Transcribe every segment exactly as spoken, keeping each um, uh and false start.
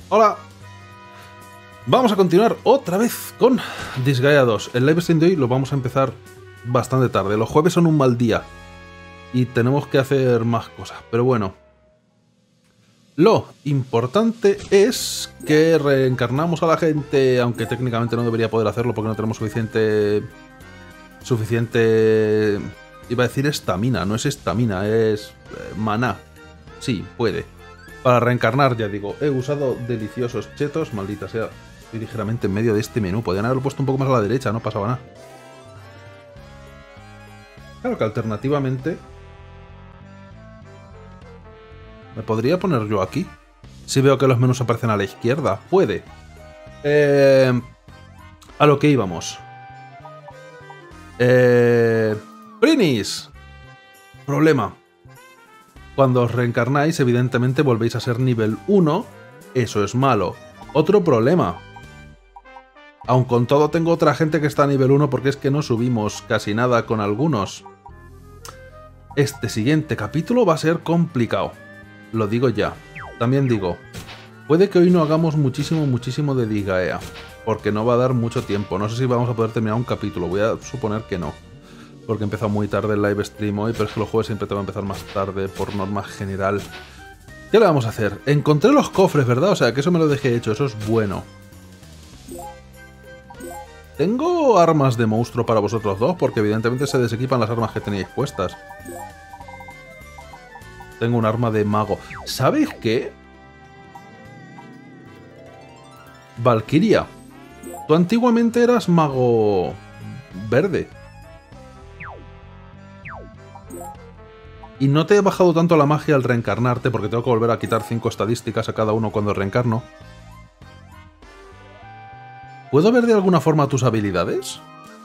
Hola. Vamos a continuar otra vez con Disgaea dos. El live stream de hoy lo vamos a empezar bastante tarde. Los jueves son un mal día y tenemos que hacer más cosas. Pero bueno, lo importante es que reencarnamos a la gente, aunque técnicamente no debería poder hacerlo porque no tenemos suficiente... Suficiente... Iba a decir estamina, no es estamina, es eh, maná. Sí, puede. Para reencarnar, ya digo, he usado deliciosos chetos, maldita sea. Estoy ligeramente en medio de este menú. Podrían haberlo puesto un poco más a la derecha, no pasaba nada. Claro que alternativamente... ¿Me podría poner yo aquí? Si veo que los menús aparecen a la izquierda. Puede. Eh, a lo que íbamos. Eh, Prinis. Problema. Cuando os reencarnáis, evidentemente volvéis a ser nivel uno. Eso es malo. Otro problema. Aun con todo tengo otra gente que está a nivel uno porque es que no subimos casi nada con algunos. Este siguiente capítulo va a ser complicado. Lo digo ya. También digo, puede que hoy no hagamos muchísimo, muchísimo de Disgaea. Porque no va a dar mucho tiempo. No sé si vamos a poder terminar un capítulo. Voy a suponer que no. Porque empezó muy tarde el live stream hoy, pero es que los jueves siempre te van a empezar más tarde por norma general. ¿Qué le vamos a hacer? Encontré los cofres, ¿verdad? O sea, que eso me lo dejé hecho, eso es bueno. ¿Tengo armas de monstruo para vosotros dos? Porque evidentemente se desequipan las armas que tenéis puestas. Tengo un arma de mago. ¿Sabes qué? Valkyria, tú antiguamente eras mago verde. Y no te he bajado tanto la magia al reencarnarte, porque tengo que volver a quitar cinco estadísticas a cada uno cuando reencarno. ¿Puedo ver de alguna forma tus habilidades?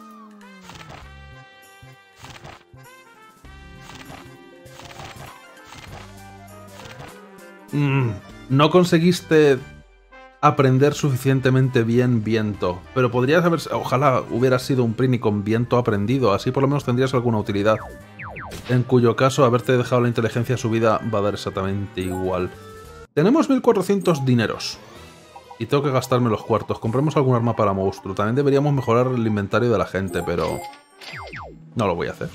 Mm, no conseguiste aprender suficientemente bien viento, pero podrías haber... Ojalá hubieras sido un Prini con viento aprendido, así por lo menos tendrías alguna utilidad. En cuyo caso, haberte dejado la inteligencia subida va a dar exactamente igual. Tenemos mil cuatrocientos dineros. Y tengo que gastarme los cuartos. Compremos algún arma para monstruo. También deberíamos mejorar el inventario de la gente, pero... no lo voy a hacer.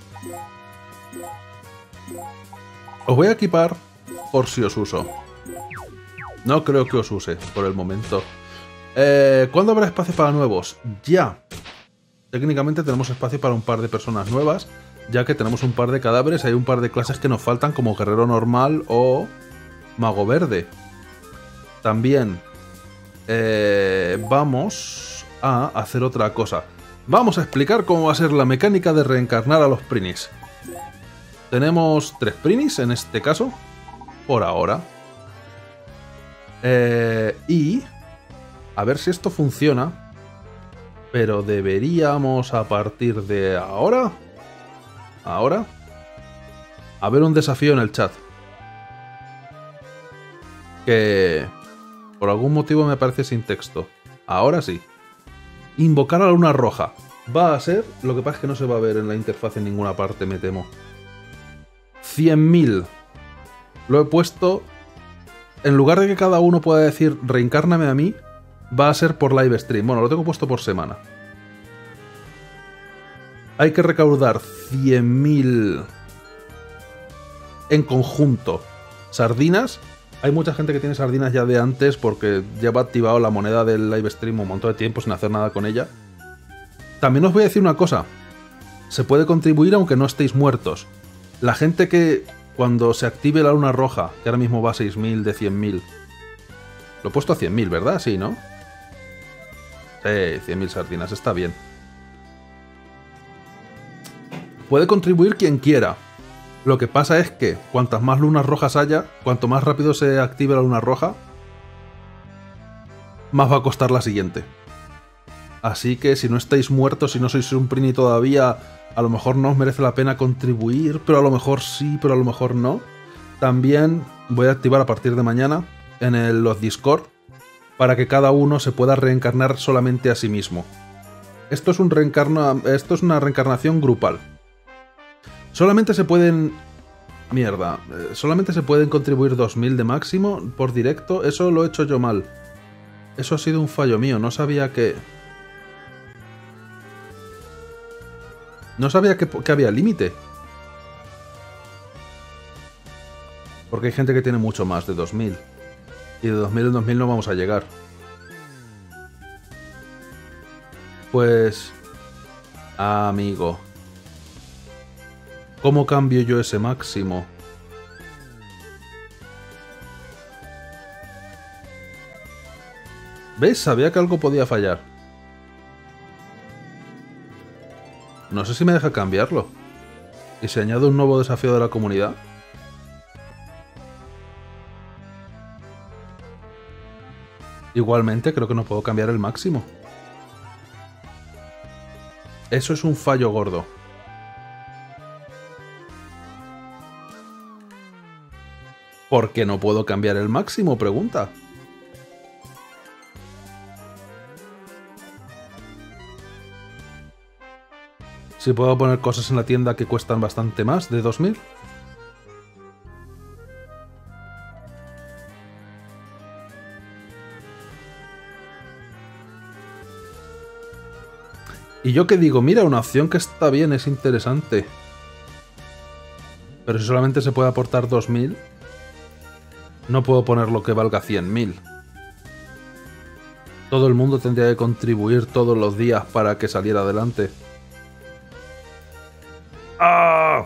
Os voy a equipar por si os uso. No creo que os use por el momento. Eh, ¿Cuándo habrá espacio para nuevos? Ya. Técnicamente tenemos espacio para un par de personas nuevas, ya que tenemos un par de cadáveres y hay un par de clases que nos faltan como guerrero normal o mago verde. También eh, vamos a hacer otra cosa. Vamos a explicar cómo va a ser la mecánica de reencarnar a los Prinis. Tenemos tres Prinis en este caso, por ahora. Eh, y a ver si esto funciona. Pero deberíamos a partir de ahora... Ahora, a ver un desafío en el chat. Que por algún motivo me aparece sin texto. Ahora sí. Invocar a la luna roja. Va a ser, lo que pasa es que no se va a ver en la interfaz en ninguna parte, me temo. cien mil. Lo he puesto... En lugar de que cada uno pueda decir reencárname a mí, va a ser por live stream. Bueno, lo tengo puesto por semana. Hay que recaudar cien mil en conjunto. Sardinas. Hay mucha gente que tiene sardinas ya de antes porque lleva activado la moneda del live stream un montón de tiempo sin hacer nada con ella. También os voy a decir una cosa. Se puede contribuir aunque no estéis muertos. La gente que cuando se active la luna roja, que ahora mismo va a seis mil de cien mil. Lo he puesto a cien mil, ¿verdad? Sí, ¿no? Sí, cien mil sardinas, está bien. Puede contribuir quien quiera. Lo que pasa es que cuantas más lunas rojas haya, cuanto más rápido se active la luna roja, más va a costar la siguiente. Así que si no estáis muertos, si no sois un Prini todavía, a lo mejor no os merece la pena contribuir, pero a lo mejor sí, pero a lo mejor no. También voy a activar a partir de mañana en el, los Discord para que cada uno se pueda reencarnar solamente a sí mismo. Esto es, un reencarna, esto es una reencarnación grupal. Solamente se pueden Mierda, eh, solamente se pueden contribuir dos mil de máximo por directo. Eso lo he hecho yo mal. Eso ha sido un fallo mío, no sabía que... No sabía que, que había límite. Porque hay gente que tiene mucho más de dos mil. Y de dos mil en dos mil no vamos a llegar. Pues... Amigo. ¿Cómo cambio yo ese máximo? ¿Ves? Sabía que algo podía fallar. No sé si me deja cambiarlo. ¿Y se añade un nuevo desafío de la comunidad? Igualmente creo que no puedo cambiar el máximo. Eso es un fallo gordo. ¿Por qué no puedo cambiar el máximo? Pregunta. Si puedo poner cosas en la tienda que cuestan bastante más de dos mil. Y yo que digo, mira, una opción que está bien, es interesante. Pero si solamente se puede aportar dos mil, no puedo poner lo que valga cien mil. Todo el mundo tendría que contribuir todos los días para que saliera adelante. ¡Ah!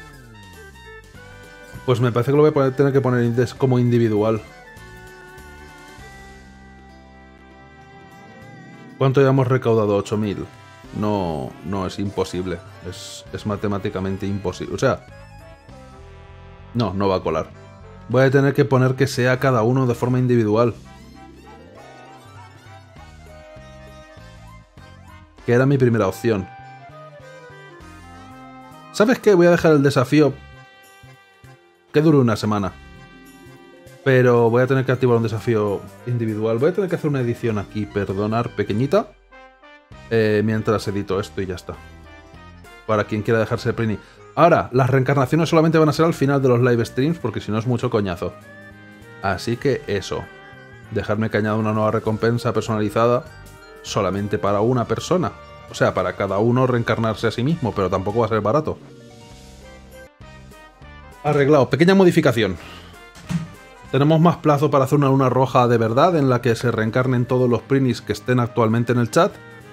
Pues me parece que lo voy a poner, tener que poner como individual. ¿Cuánto ya hemos recaudado? ocho mil. No, no, es imposible. Es, es matemáticamente imposible. O sea, no, no va a colar. Voy a tener que poner que sea cada uno de forma individual. Que era mi primera opción. ¿Sabes qué? Voy a dejar el desafío que dure una semana. Pero voy a tener que activar un desafío individual. Voy a tener que hacer una edición aquí, perdonar, pequeñita. Eh, mientras edito esto y ya está. Para quien quiera dejarse el Prini. Ahora, las reencarnaciones solamente van a ser al final de los live streams, porque si no es mucho coñazo. Así que eso. Dejarme que añada una nueva recompensa personalizada solamente para una persona. O sea, para cada uno reencarnarse a sí mismo, pero tampoco va a ser barato. Arreglado. Pequeña modificación. Tenemos más plazo para hacer una luna roja de verdad, en la que se reencarnen todos los Prinis que estén actualmente en el chat.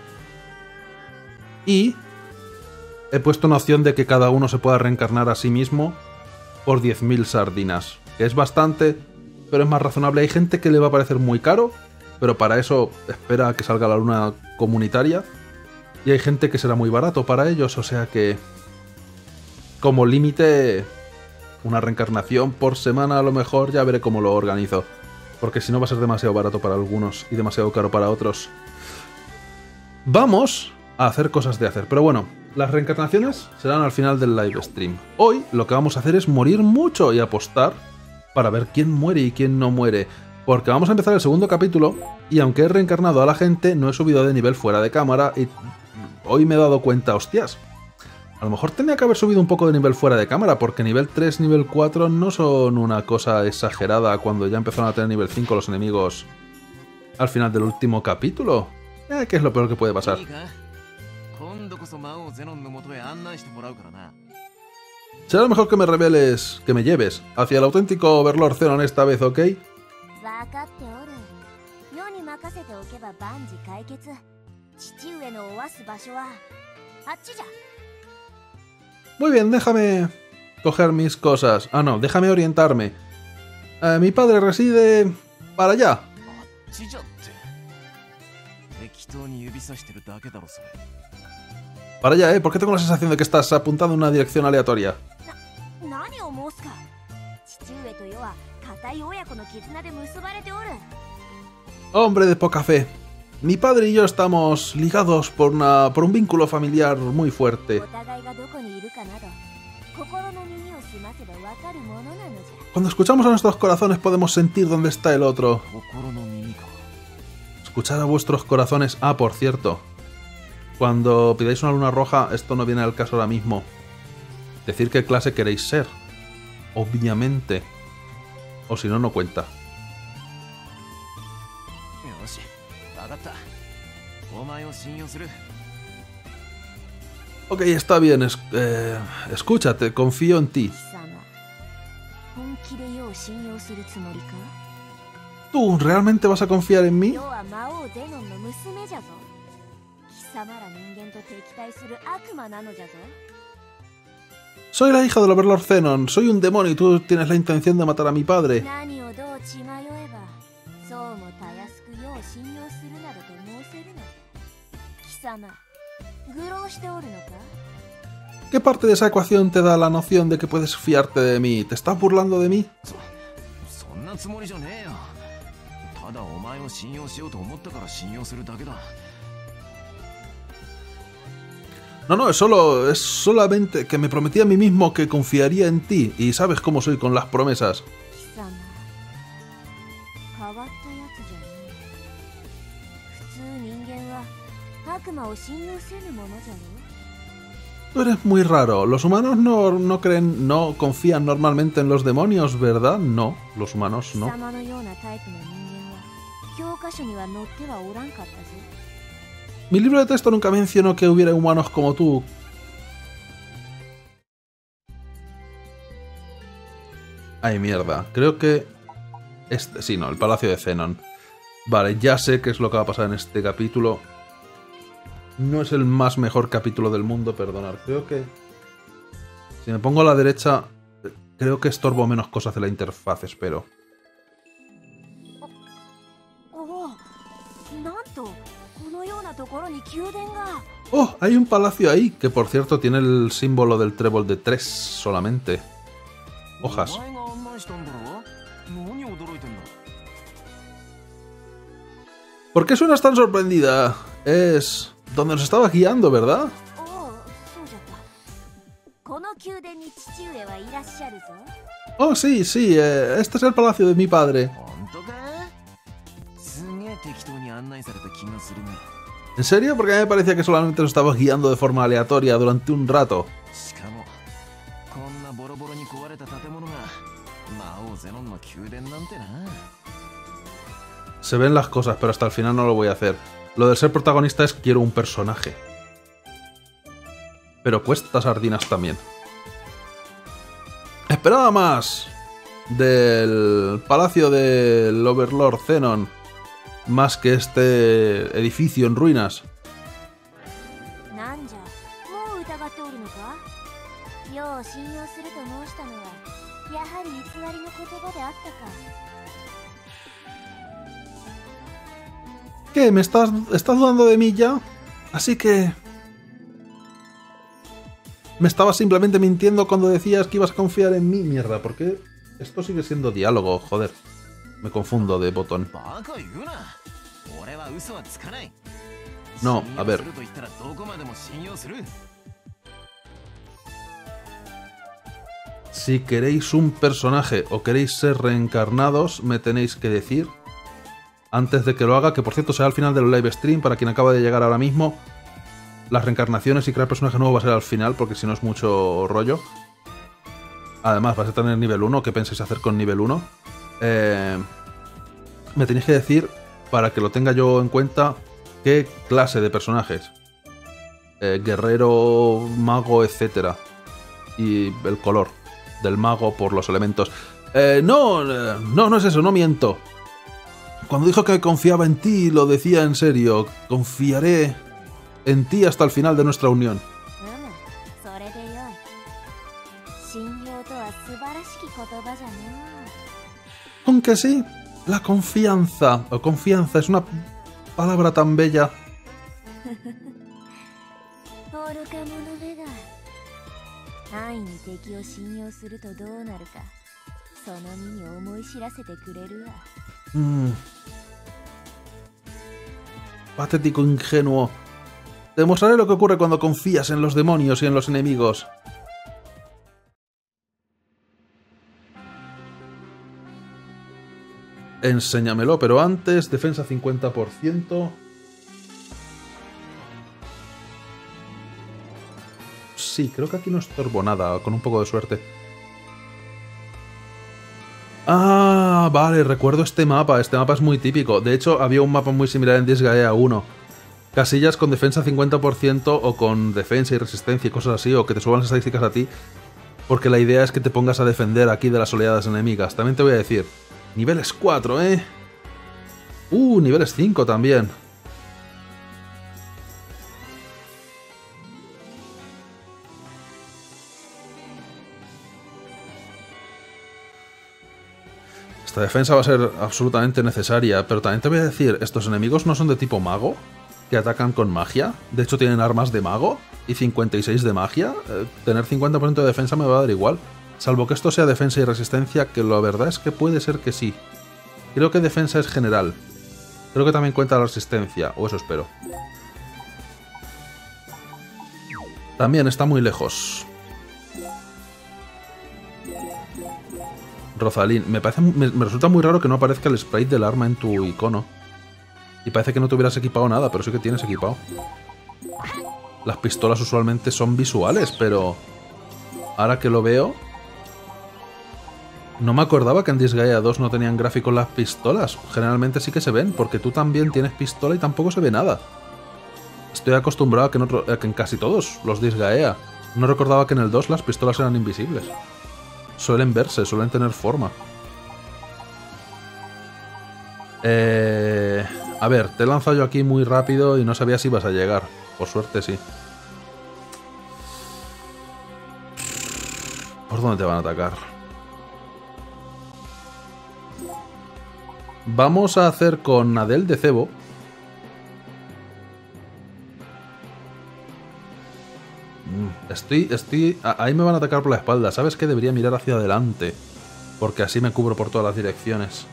Y he puesto una opción de que cada uno se pueda reencarnar a sí mismo por diez mil sardinas. Que es bastante, pero es más razonable. Hay gente que le va a parecer muy caro, pero para eso espera a que salga la luna comunitaria. Y hay gente que será muy barato para ellos, o sea que... Como límite, una reencarnación por semana a lo mejor, ya veré cómo lo organizo. Porque si no va a ser demasiado barato para algunos y demasiado caro para otros. Vamos a hacer cosas de hacer, pero bueno, las reencarnaciones serán al final del live stream. Hoy lo que vamos a hacer es morir mucho y apostar para ver quién muere y quién no muere. Porque vamos a empezar el segundo capítulo y aunque he reencarnado a la gente, no he subido de nivel fuera de cámara y hoy me he dado cuenta, hostias, a lo mejor tenía que haber subido un poco de nivel fuera de cámara, porque nivel tres, nivel cuatro no son una cosa exagerada cuando ya empezaron a tener nivel cinco los enemigos al final del último capítulo. Eh, ¿qué es lo peor que puede pasar? Será mejor que me reveles, que me lleves hacia el auténtico Overlord Zenon esta vez, ¿ok? Muy bien, déjame coger mis cosas. Ah, no, déjame orientarme. Eh, mi padre reside para allá. Para allá, ¿eh? ¿Por qué tengo la sensación de que estás apuntando en una dirección aleatoria? Hombre de poca fe. Mi padre y yo estamos ligados por, una, por un vínculo familiar muy fuerte. Cuando escuchamos a nuestros corazones podemos sentir dónde está el otro. Escuchar a vuestros corazones... Ah, por cierto. Cuando pidáis una luna roja, esto no viene al caso ahora mismo. Decir qué clase queréis ser. obviamente. O si no, no cuenta. Ok, está bien. Es, eh, escúchate, confío en ti. ¿Tú realmente vas a confiar en mí? Soy la hija del Overlord Zenon. Soy un demonio y tú tienes la intención de matar a mi padre. ¿Qué parte de esa ecuación te da la noción de que puedes fiarte de mí? ¿Te estás burlando de mí? No, no, es solo, es solamente que me prometí a mí mismo que confiaría en ti. Y sabes cómo soy con las promesas. Tú eres muy raro. Los humanos no, no creen, no confían normalmente en los demonios, ¿verdad? No, los humanos no. Mi libro de texto nunca mencionó que hubiera humanos como tú. Ay, mierda. Creo que... Este, sí, no, el Palacio de Zenon. Vale, ya sé qué es lo que va a pasar en este capítulo. No es el más mejor capítulo del mundo, perdonad. Creo que... Si me pongo a la derecha, creo que estorbo menos cosas de la interfaz, espero. ¡Oh! Hay un palacio ahí, que por cierto tiene el símbolo del trébol de tres solamente. Hojas. ¿Por qué suenas tan sorprendida? Es... donde nos estaba guiando, ¿verdad? Oh, sí, sí, eh, este es el palacio de mi padre. ¿En serio? Porque a mí me parecía que solamente nos estabas guiando de forma aleatoria durante un rato. Se ven las cosas, pero hasta el final no lo voy a hacer. Lo de ser protagonista es quiero un personaje. Pero cuesta sardinas también. Esperaba más del palacio del Overlord Zenon, más que este edificio en ruinas. ¿Qué? ¿Me estás, estás dudando de mí ya? Así que... Me estabas simplemente mintiendo cuando decías que ibas a confiar en mí. Mierda, ¿por qué? Esto sigue siendo diálogo, joder. Me confundo de botón. No, a ver. Si queréis un personaje o queréis ser reencarnados, me tenéis que decir... Antes de que lo haga, que por cierto será al final del live stream, para quien acaba de llegar ahora mismo. Las reencarnaciones y crear personaje nuevo va a ser al final, porque si no es mucho rollo. Además, vais a tener nivel uno. ¿Qué pensáis hacer con nivel uno? Eh, me tenéis que decir, para que lo tenga yo en cuenta, qué clase de personajes. Eh, guerrero, mago, etcétera. Y el color del mago por los elementos. Eh, no, no, no es eso, no miento. Cuando dijo que confiaba en ti, lo decía en serio. Confiaré en ti hasta el final de nuestra unión. Aunque sí, la confianza, o confianza, es una palabra tan bella. Mm. Patético ingenuo. Te mostraré lo que ocurre cuando confías en los demonios y en los enemigos. Enséñamelo, pero antes, defensa cincuenta por ciento. Sí, creo que aquí no estorbo nada, con un poco de suerte. Ah, vale, recuerdo este mapa. Este mapa es muy típico. De hecho, había un mapa muy similar en Disgaea uno. Casillas con defensa cincuenta por ciento o con defensa y resistencia y cosas así, o que te suban las estadísticas a ti, porque la idea es que te pongas a defender aquí de las oleadas enemigas. También te voy a decir, niveles cuatro, ¿eh? Uh, niveles cinco también. Esta defensa va a ser absolutamente necesaria, pero también te voy a decir, estos enemigos no son de tipo mago, que atacan con magia. De hecho tienen armas de mago y cincuenta y seis de magia. Eh, tener cincuenta por ciento de defensa me va a dar igual. Salvo que esto sea defensa y resistencia, que la verdad es que puede ser que sí. Creo que defensa es general. Creo que también cuenta la resistencia, o eso espero. También está muy lejos. Rosalín, me, parece, me, me resulta muy raro que no aparezca el sprite del arma en tu icono. Y parece que no te hubieras equipado nada, pero sí que tienes equipado. Las pistolas usualmente son visuales, pero ahora que lo veo, no me acordaba que en Disgaea dos no tenían gráficos las pistolas. Generalmente sí que se ven, porque tú también tienes pistola y tampoco se ve nada. Estoy acostumbrado a que en, otro, a que en casi todos los Disgaea. No recordaba que en el dos las pistolas eran invisibles. Suelen verse, suelen tener forma. Eh... A ver, te he lanzado yo aquí muy rápido y no sabía si ibas a llegar. Por suerte sí. ¿Por dónde te van a atacar? Vamos a hacer con Adel de cebo. Estoy, estoy... Ahí me van a atacar por la espalda. ¿Sabes qué? Debería mirar hacia adelante. Porque así me cubro por todas las direcciones.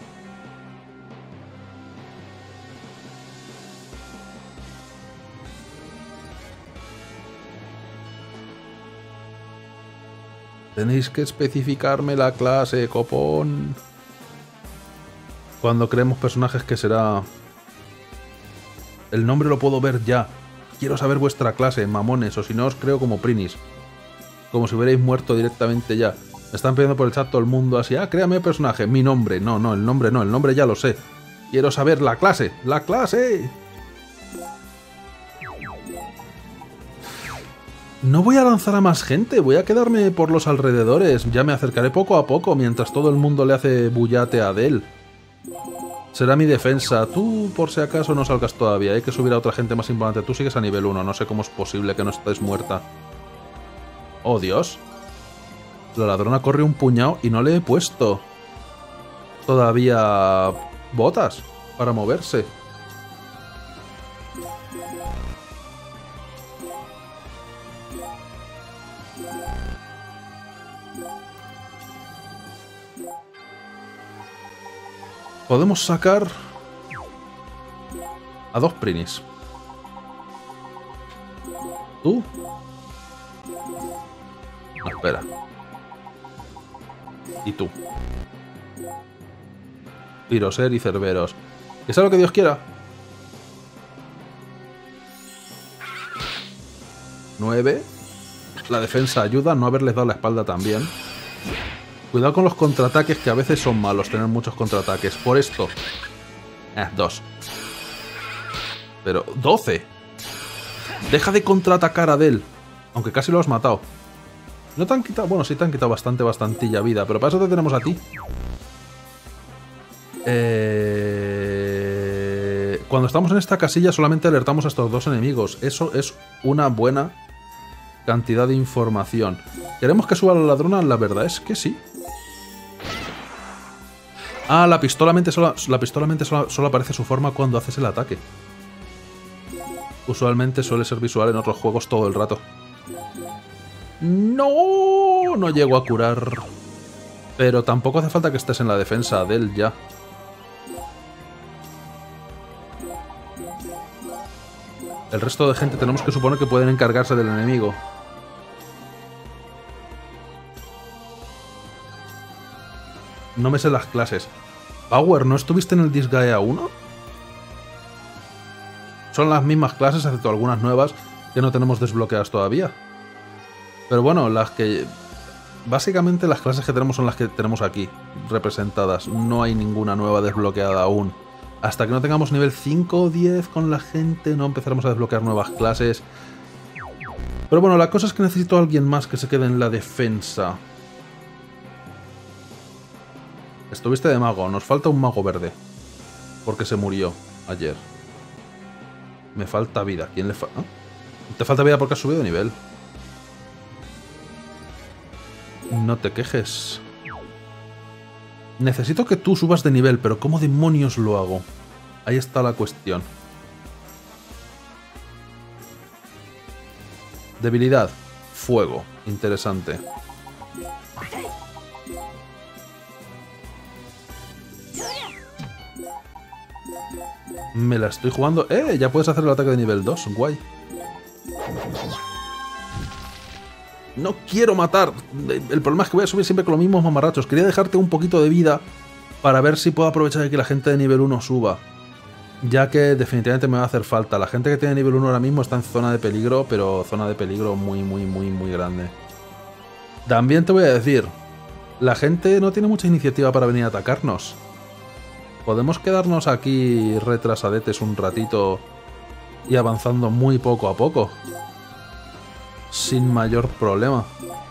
Tenéis que especificarme la clase, copón. Cuando creemos personajes, que será... El nombre lo puedo ver ya. Quiero saber vuestra clase, mamones, o si no os creo como Prinis. Como si hubierais muerto directamente ya. Me están pidiendo por el chat todo el mundo así. Ah, créame personaje, mi nombre. No, no, el nombre no, el nombre ya lo sé. Quiero saber la clase, la clase. No voy a lanzar a más gente, voy a quedarme por los alrededores. Ya me acercaré poco a poco mientras todo el mundo le hace bullate a Adel. Será mi defensa. Tú, por si acaso, no salgas todavía. Hay que subir a otra gente más importante. Tú sigues a nivel uno. No sé cómo es posible que no estés muerta. ¡Oh, Dios! La ladrona corre un puñado y no le he puesto todavía botas para moverse. Podemos sacar a dos Prinis. ¿Tú? No, espera. Y tú. Piroser y Cerberos. Que sea lo que Dios quiera. Nueve. La defensa ayuda, no haberles dado la espalda también. Cuidado con los contraataques, que a veces son malos tener muchos contraataques. Por esto. Eh, dos. Pero, doce. Deja de contraatacar a Adel. Aunque casi lo has matado. No te han quitado... Bueno, sí te han quitado bastante, bastantilla vida. Pero para eso te tenemos a ti. Eh... Cuando estamos en esta casilla solamente alertamos a estos dos enemigos. Eso es una buena cantidad de información. ¿Queremos que suba la ladrona? La verdad es que sí. Ah, la pistola mente solo, la pistola mente solo, solo aparece su forma cuando haces el ataque. Usualmente suele ser visual en otros juegos todo el rato. No, no llego a curar. Pero tampoco hace falta que estés en la defensa de él ya. El resto de gente tenemos que suponer que pueden encargarse del enemigo. No me sé las clases. Power, ¿no estuviste en el Disgaea uno? Son las mismas clases, excepto algunas nuevas que no tenemos desbloqueadas todavía. Pero bueno, las que Básicamente las clases que tenemos son las que tenemos aquí, representadas. No hay ninguna nueva desbloqueada aún. Hasta que no tengamos nivel cinco o diez con la gente, no empezaremos a desbloquear nuevas clases. Pero bueno, la cosa es que necesito a alguien más que se quede en la defensa. Estuviste de mago, nos falta un mago verde. Porque se murió ayer. Me falta vida. ¿Quién le falta? ¿Ah? Te falta vida porque has subido de nivel. No te quejes. Necesito que tú subas de nivel, pero ¿cómo demonios lo hago? Ahí está la cuestión. Debilidad. Fuego. Interesante. Me la estoy jugando. ¡Eh! Ya puedes hacer el ataque de nivel dos. Guay. No quiero matar. El problema es que voy a subir siempre con los mismos mamarrachos. Quería dejarte un poquito de vida para ver si puedo aprovechar de que la gente de nivel uno suba. Ya que definitivamente me va a hacer falta. La gente que tiene nivel uno ahora mismo está en zona de peligro, pero zona de peligro muy, muy, muy, muy grande. También te voy a decir, la gente no tiene mucha iniciativa para venir a atacarnos. Podemos quedarnos aquí retrasadetes un ratito y avanzando muy poco a poco. Sin mayor problema.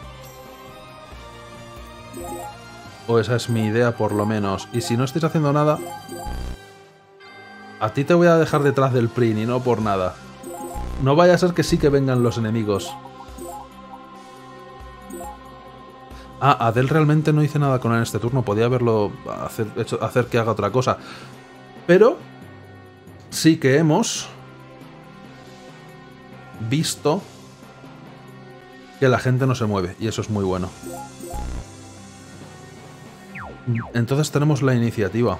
O esa es mi idea, por lo menos. Y si no estáis haciendo nada, a ti te voy a dejar detrás del Prin y no por nada. No vaya a ser que sí que vengan los enemigos. Ah, Adel realmente no hice nada con él en este turno. Podía haberlo hacer, hecho, hacer que haga otra cosa. Pero sí que hemos visto que la gente no se mueve. Y eso es muy bueno. Entonces tenemos la iniciativa.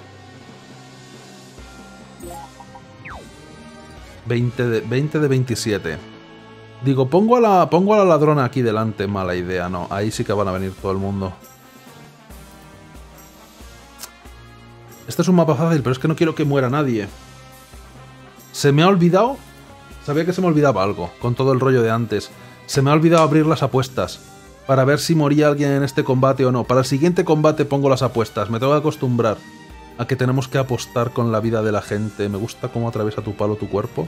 veinte de, veinte de veintisiete. Digo, pongo a, la, pongo a la ladrona aquí delante. Mala idea, no. Ahí sí que van a venir todo el mundo. Este es un mapa fácil, pero es que no quiero que muera nadie. Se me ha olvidado... Sabía que se me olvidaba algo, con todo el rollo de antes. Se me ha olvidado abrir las apuestas. Para ver si moría alguien en este combate o no. Para el siguiente combate pongo las apuestas. Me tengo que acostumbrar a que tenemos que apostar con la vida de la gente. Me gusta cómo atraviesa tu palo tu cuerpo.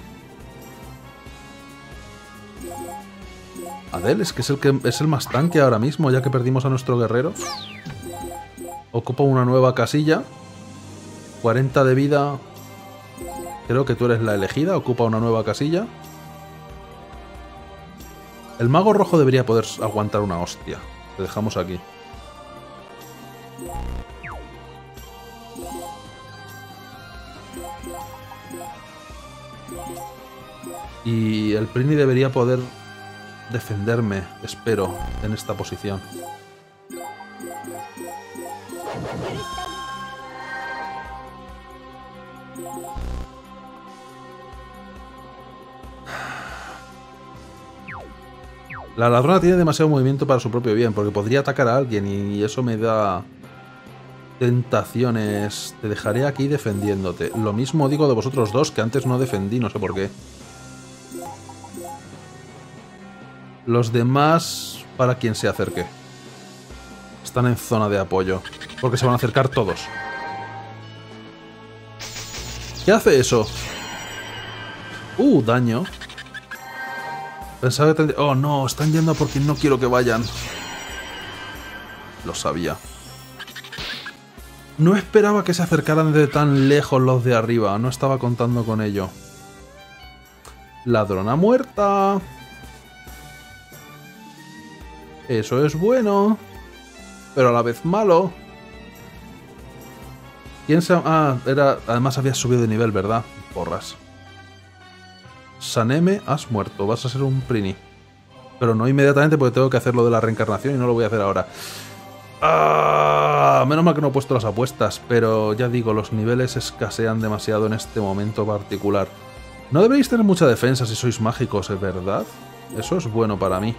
Adel, es que es el, que es el más tanque ahora mismo, ya que perdimos a nuestro guerrero. Ocupa una nueva casilla. cuarenta de vida. Creo que tú eres la elegida. Ocupa una nueva casilla. El mago rojo debería poder aguantar una hostia. Te dejamos aquí. Y el Prini debería poder defenderme, espero, en esta posición. La ladrona tiene demasiado movimiento para su propio bien, porque podría atacar a alguien y eso me da tentaciones. Te dejaré aquí defendiéndote. Lo mismo digo de vosotros dos, que antes no defendí, no sé por qué. Los demás, para quien se acerque. Están en zona de apoyo, porque se van a acercar todos. ¿Qué hace eso? Uh, daño. Pensaba que tendría... Oh, no, están yendo porque no quiero que vayan. Lo sabía. No esperaba que se acercaran de tan lejos los de arriba. No estaba contando con ello. Ladrona muerta. Eso es bueno. Pero a la vez malo. ¿Quién se... Ah, era... Además habías subido de nivel, ¿verdad? Porras. Saneme, has muerto. Vas a ser un Prini. Pero no inmediatamente porque tengo que hacer lo de la reencarnación y no lo voy a hacer ahora. Ah, menos mal que no he puesto las apuestas. Pero ya digo, los niveles escasean demasiado en este momento particular. No deberéis tener mucha defensa si sois mágicos, ¿es verdad? Eso es bueno para mí.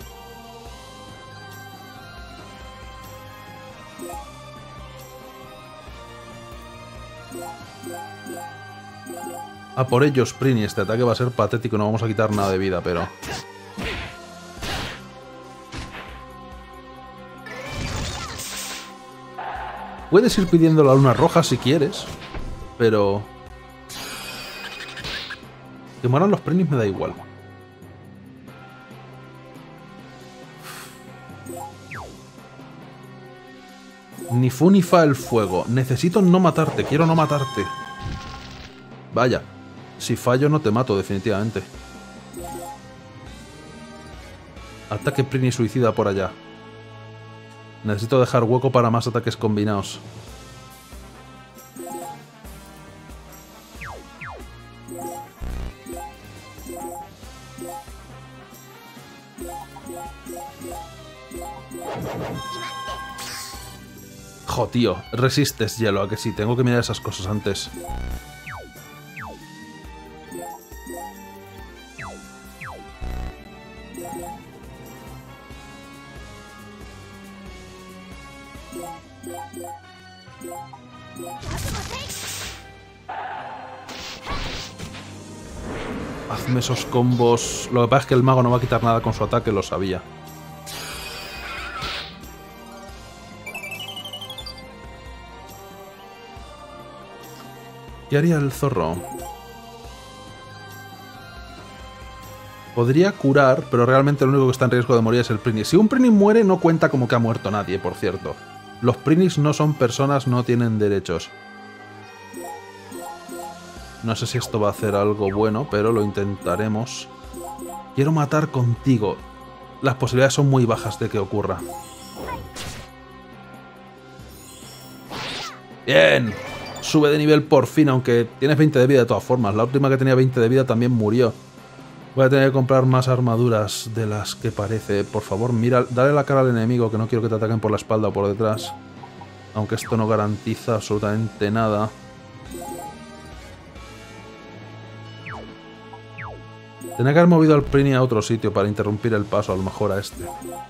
A por ellos, Prini. Este ataque va a ser patético. No vamos a quitar nada de vida, pero... Puedes ir pidiendo la luna roja si quieres, pero... que mueran los Prinis me da igual. Ni fu ni fa el fuego. Necesito no matarte, quiero no matarte. Vaya, si fallo no te mato definitivamente. Ataque Prini suicida por allá. Necesito dejar hueco para más ataques combinados. Jo, tío, resistes hielo, a que sí, tengo que mirar esas cosas antes. Hazme esos combos. Lo que pasa es que el mago no va a quitar nada con su ataque, lo sabía. ¿Qué haría el zorro? Podría curar, pero realmente lo único que está en riesgo de morir es el Prini. Si un Prini muere, no cuenta como que ha muerto nadie, por cierto. Los Prinis no son personas, no tienen derechos. No sé si esto va a hacer algo bueno, pero lo intentaremos. Quiero matar contigo. Las posibilidades son muy bajas de que ocurra. ¡Bien! Sube de nivel por fin, aunque tienes veinte de vida de todas formas. La última que tenía veinte de vida también murió. Voy a tener que comprar más armaduras de las que parece. Por favor, mira, dale la cara al enemigo, que no quiero que te ataquen por la espalda o por detrás. Aunque esto no garantiza absolutamente nada. Tenía que haber movido al Prini a otro sitio para interrumpir el paso, a lo mejor a este.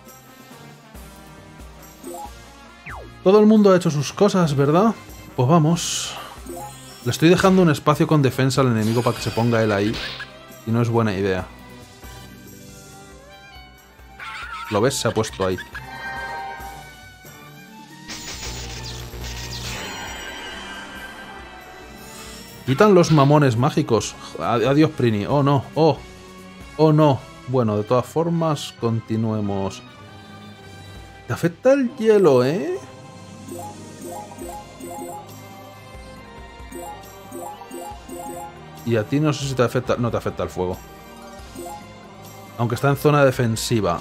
Todo el mundo ha hecho sus cosas, ¿verdad? Pues vamos. Le estoy dejando un espacio con defensa al enemigo para que se ponga él ahí. Y no es buena idea. ¿Lo ves? Se ha puesto ahí. Quitan los mamones mágicos. Adiós, Prini. Oh, no. Oh. Oh, no. Bueno, de todas formas, continuemos. Te afecta el hielo, ¿eh? Y a ti no sé si te afecta... No te afecta el fuego. Aunque está en zona defensiva.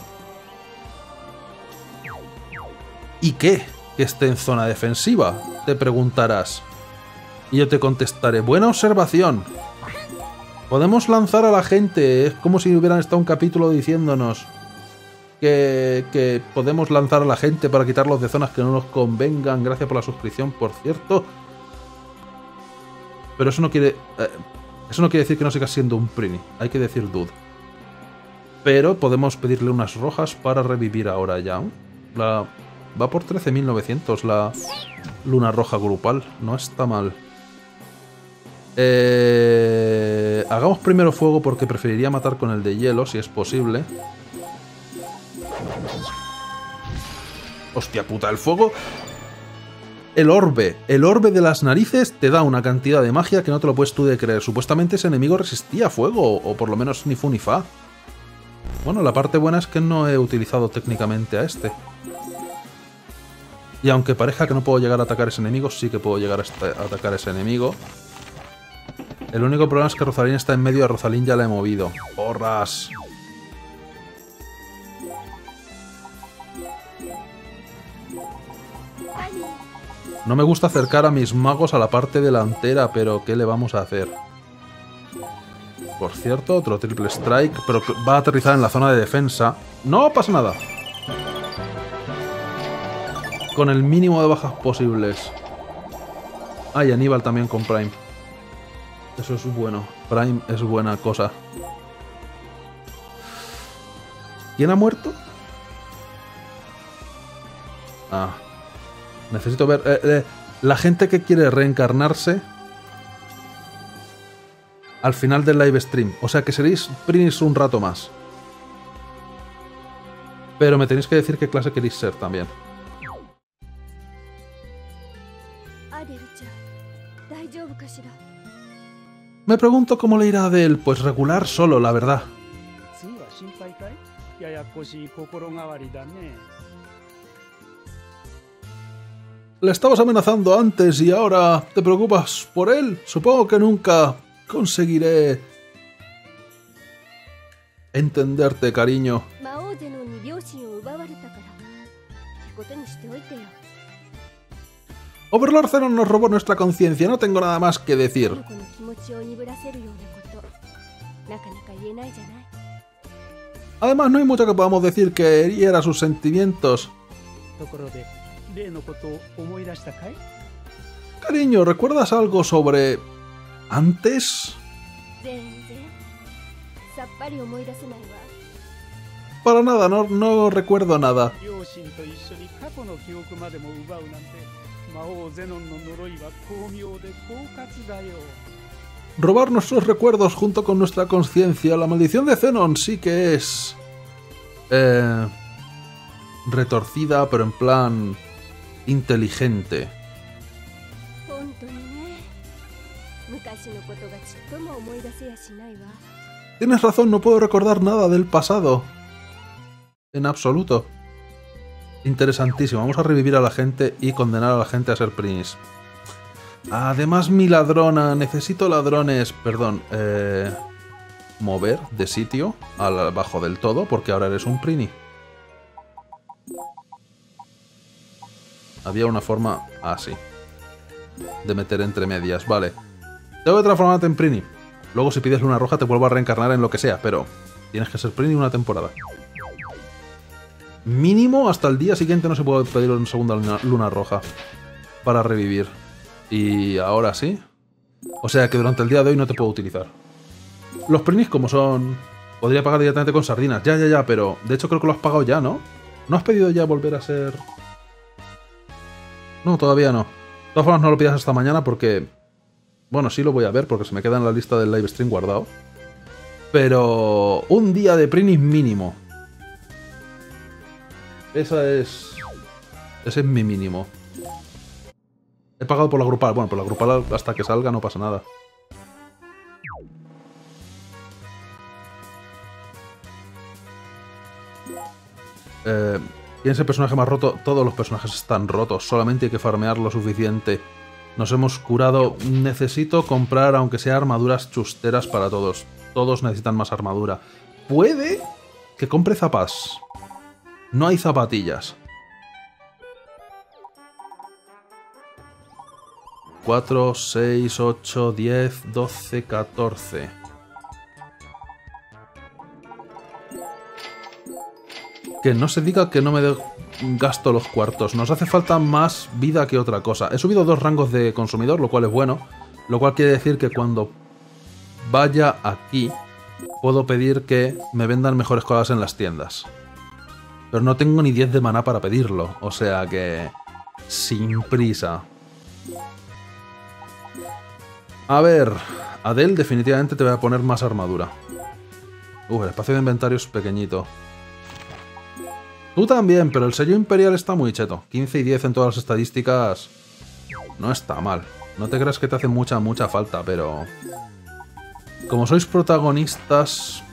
¿Y qué? Que esté en zona defensiva, te preguntarás. Y yo te contestaré, buena observación. Podemos lanzar a la gente. Es como si hubieran estado un capítulo diciéndonos que, que podemos lanzar a la gente para quitarlos de zonas que no nos convengan. Gracias por la suscripción, por cierto. Pero eso no quiere... Eh, eso no quiere decir que no sigas siendo un Prini. Hay que decir dude. Pero podemos pedirle unas rojas para revivir ahora ya. La... Va por trece mil novecientos la luna roja grupal. No está mal. Eh... Hagamos primero fuego porque preferiría matar con el de hielo, si es posible. Hostia puta, el fuego... El orbe. El orbe de las narices te da una cantidad de magia que no te lo puedes tú de creer. Supuestamente ese enemigo resistía fuego, o por lo menos ni fu ni fa. Bueno, la parte buena es que no he utilizado técnicamente a este. Y aunque parezca que no puedo llegar a atacar a ese enemigo, sí que puedo llegar a atacar a ese enemigo. El único problema es que Rosalín está en medio, a Rosalín ya la he movido. ¡Porras! No me gusta acercar a mis magos a la parte delantera, pero ¿qué le vamos a hacer? Por cierto, otro triple strike, pero va a aterrizar en la zona de defensa. ¡No pasa nada! Con el mínimo de bajas posibles. Ah, y Aníbal también con Prime. Eso es bueno. Prime es buena cosa. ¿Quién ha muerto? Ah. Necesito ver... Eh, eh, la gente que quiere reencarnarse al final del live stream. O sea que seréis Prinis un rato más. Pero me tenéis que decir qué clase queréis ser también. Me pregunto cómo le irá a Adele, pues regular solo, la verdad. Le estabas amenazando antes y ahora te preocupas por él. Supongo que nunca conseguiré entenderte, cariño. Overlord Zenon nos robó nuestra conciencia, no tengo nada más que decir. Además, no hay mucho que podamos decir que hiera sus sentimientos. Cariño, ¿recuerdas algo sobre... antes? Para nada, no, no recuerdo nada. Robar nuestros recuerdos junto con nuestra conciencia. La maldición de Zenon sí que es... Eh, retorcida, pero en plan... inteligente. Tienes razón, no puedo recordar nada del pasado. En absoluto. Interesantísimo. Vamos a revivir a la gente y condenar a la gente a ser Prinis. Además, mi ladrona. Necesito ladrones. Perdón. Eh, mover de sitio al abajo del todo, porque ahora eres un Prini. Había una forma así. De meter entre medias. Vale. Tengo que transformarte en Prini. Luego, si pides luna roja, te vuelvo a reencarnar en lo que sea, pero tienes que ser Prini una temporada. Mínimo hasta el día siguiente no se puede pedir una segunda luna, luna roja para revivir. Y ahora sí. O sea que durante el día de hoy no te puedo utilizar. Los Prinis como son... Podría pagar directamente con sardinas. Ya, ya, ya, pero... De hecho creo que lo has pagado ya, ¿no? ¿No has pedido ya volver a ser...? No, todavía no. De todas formas no lo pidas hasta mañana porque... Bueno, sí lo voy a ver porque se me queda en la lista del live stream guardado. Pero... Un día de Prinis mínimo. Esa es... Ese es mi mínimo. He pagado por la grupal. Bueno, por la grupal hasta que salga no pasa nada. Eh, ¿Quién es el personaje más roto? Todos los personajes están rotos. Solamente hay que farmear lo suficiente. Nos hemos curado. Necesito comprar, aunque sea armaduras chusteras para todos. Todos necesitan más armadura. Puede que compre zapas. No hay zapatillas. cuatro, seis, ocho, diez, doce, catorce. Que no se diga que no me de gasto los cuartos. Nos hace falta más vida que otra cosa. He subido dos rangos de consumidor, lo cual es bueno. Lo cual quiere decir que cuando vaya aquí, puedo pedir que me vendan mejores cosas en las tiendas. Pero no tengo ni diez de maná para pedirlo. O sea que... sin prisa. A ver... Adele definitivamente te voy a poner más armadura. Uh, el espacio de inventario es pequeñito. Tú también, pero el sello imperial está muy cheto. quince y diez en todas las estadísticas... No está mal. No te creas que te hace mucha, mucha falta, pero... Como sois protagonistas...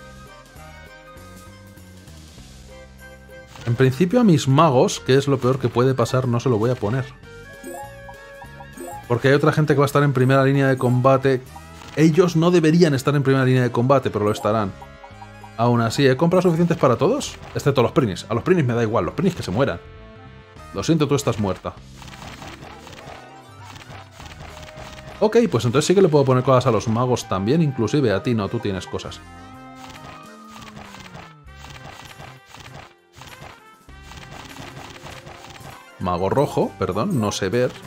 En principio a mis magos, que es lo peor que puede pasar, no se lo voy a poner. Porque hay otra gente que va a estar en primera línea de combate. Ellos no deberían estar en primera línea de combate, pero lo estarán. Aún así, ¿he comprado suficientes para todos? Excepto los Prinis. A los Prinis me da igual, los Prinis que se mueran. Lo siento, tú estás muerta. Ok, pues entonces sí que le puedo poner cosas a los magos también, inclusive a ti no, tú tienes cosas. Mago rojo, perdón, no sé ver.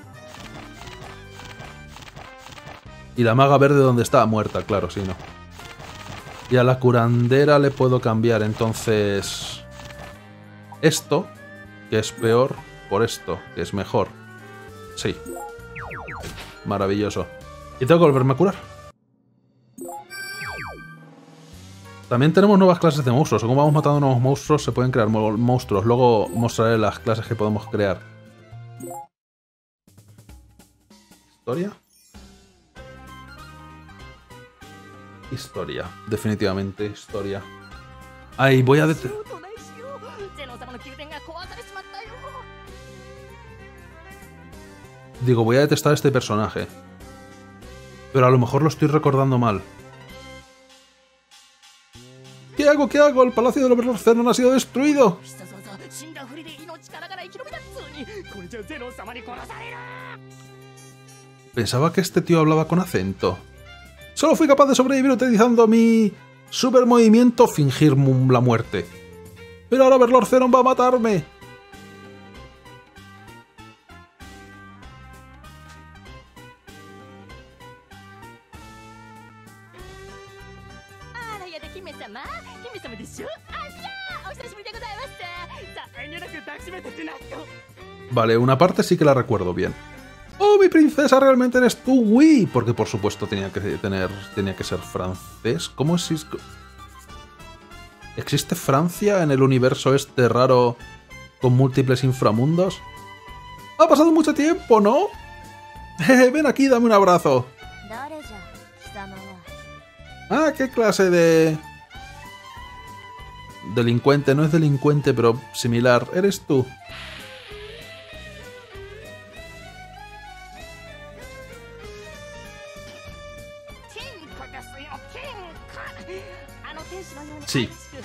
Y la maga verde, ¿dónde está? Muerta, claro, sí, no. Y a la curandera le puedo cambiar, entonces... Esto, que es peor, por esto, que es mejor. Sí. Maravilloso. Y tengo que volverme a curar. También tenemos nuevas clases de monstruos. Según vamos matando nuevos monstruos, se pueden crear monstruos. Luego mostraré las clases que podemos crear. ¿Historia? Historia, definitivamente historia. Ay, voy a... det- Digo, voy a detestar a este personaje. Pero a lo mejor lo estoy recordando mal. ¿Qué hago? ¿Qué hago? El Palacio de los Lord Zenon ha sido destruido. Pensaba que este tío hablaba con acento. Solo fui capaz de sobrevivir utilizando mi super movimiento fingir la muerte. Pero ahora Lord Zenon va a matarme. Vale, una parte sí que la recuerdo bien. ¡Oh, mi princesa! ¿Realmente eres tú? ¡Uy! Porque por supuesto tenía que tener. Tenía que ser francés. ¿Cómo es? ¿Existe Francia en el universo este raro con múltiples inframundos? Ha pasado mucho tiempo, ¿no? Jeje, ven aquí, dame un abrazo. Ah, ¿qué clase de...? Delincuente, no es delincuente, pero similar. ¿Eres tú? Sí.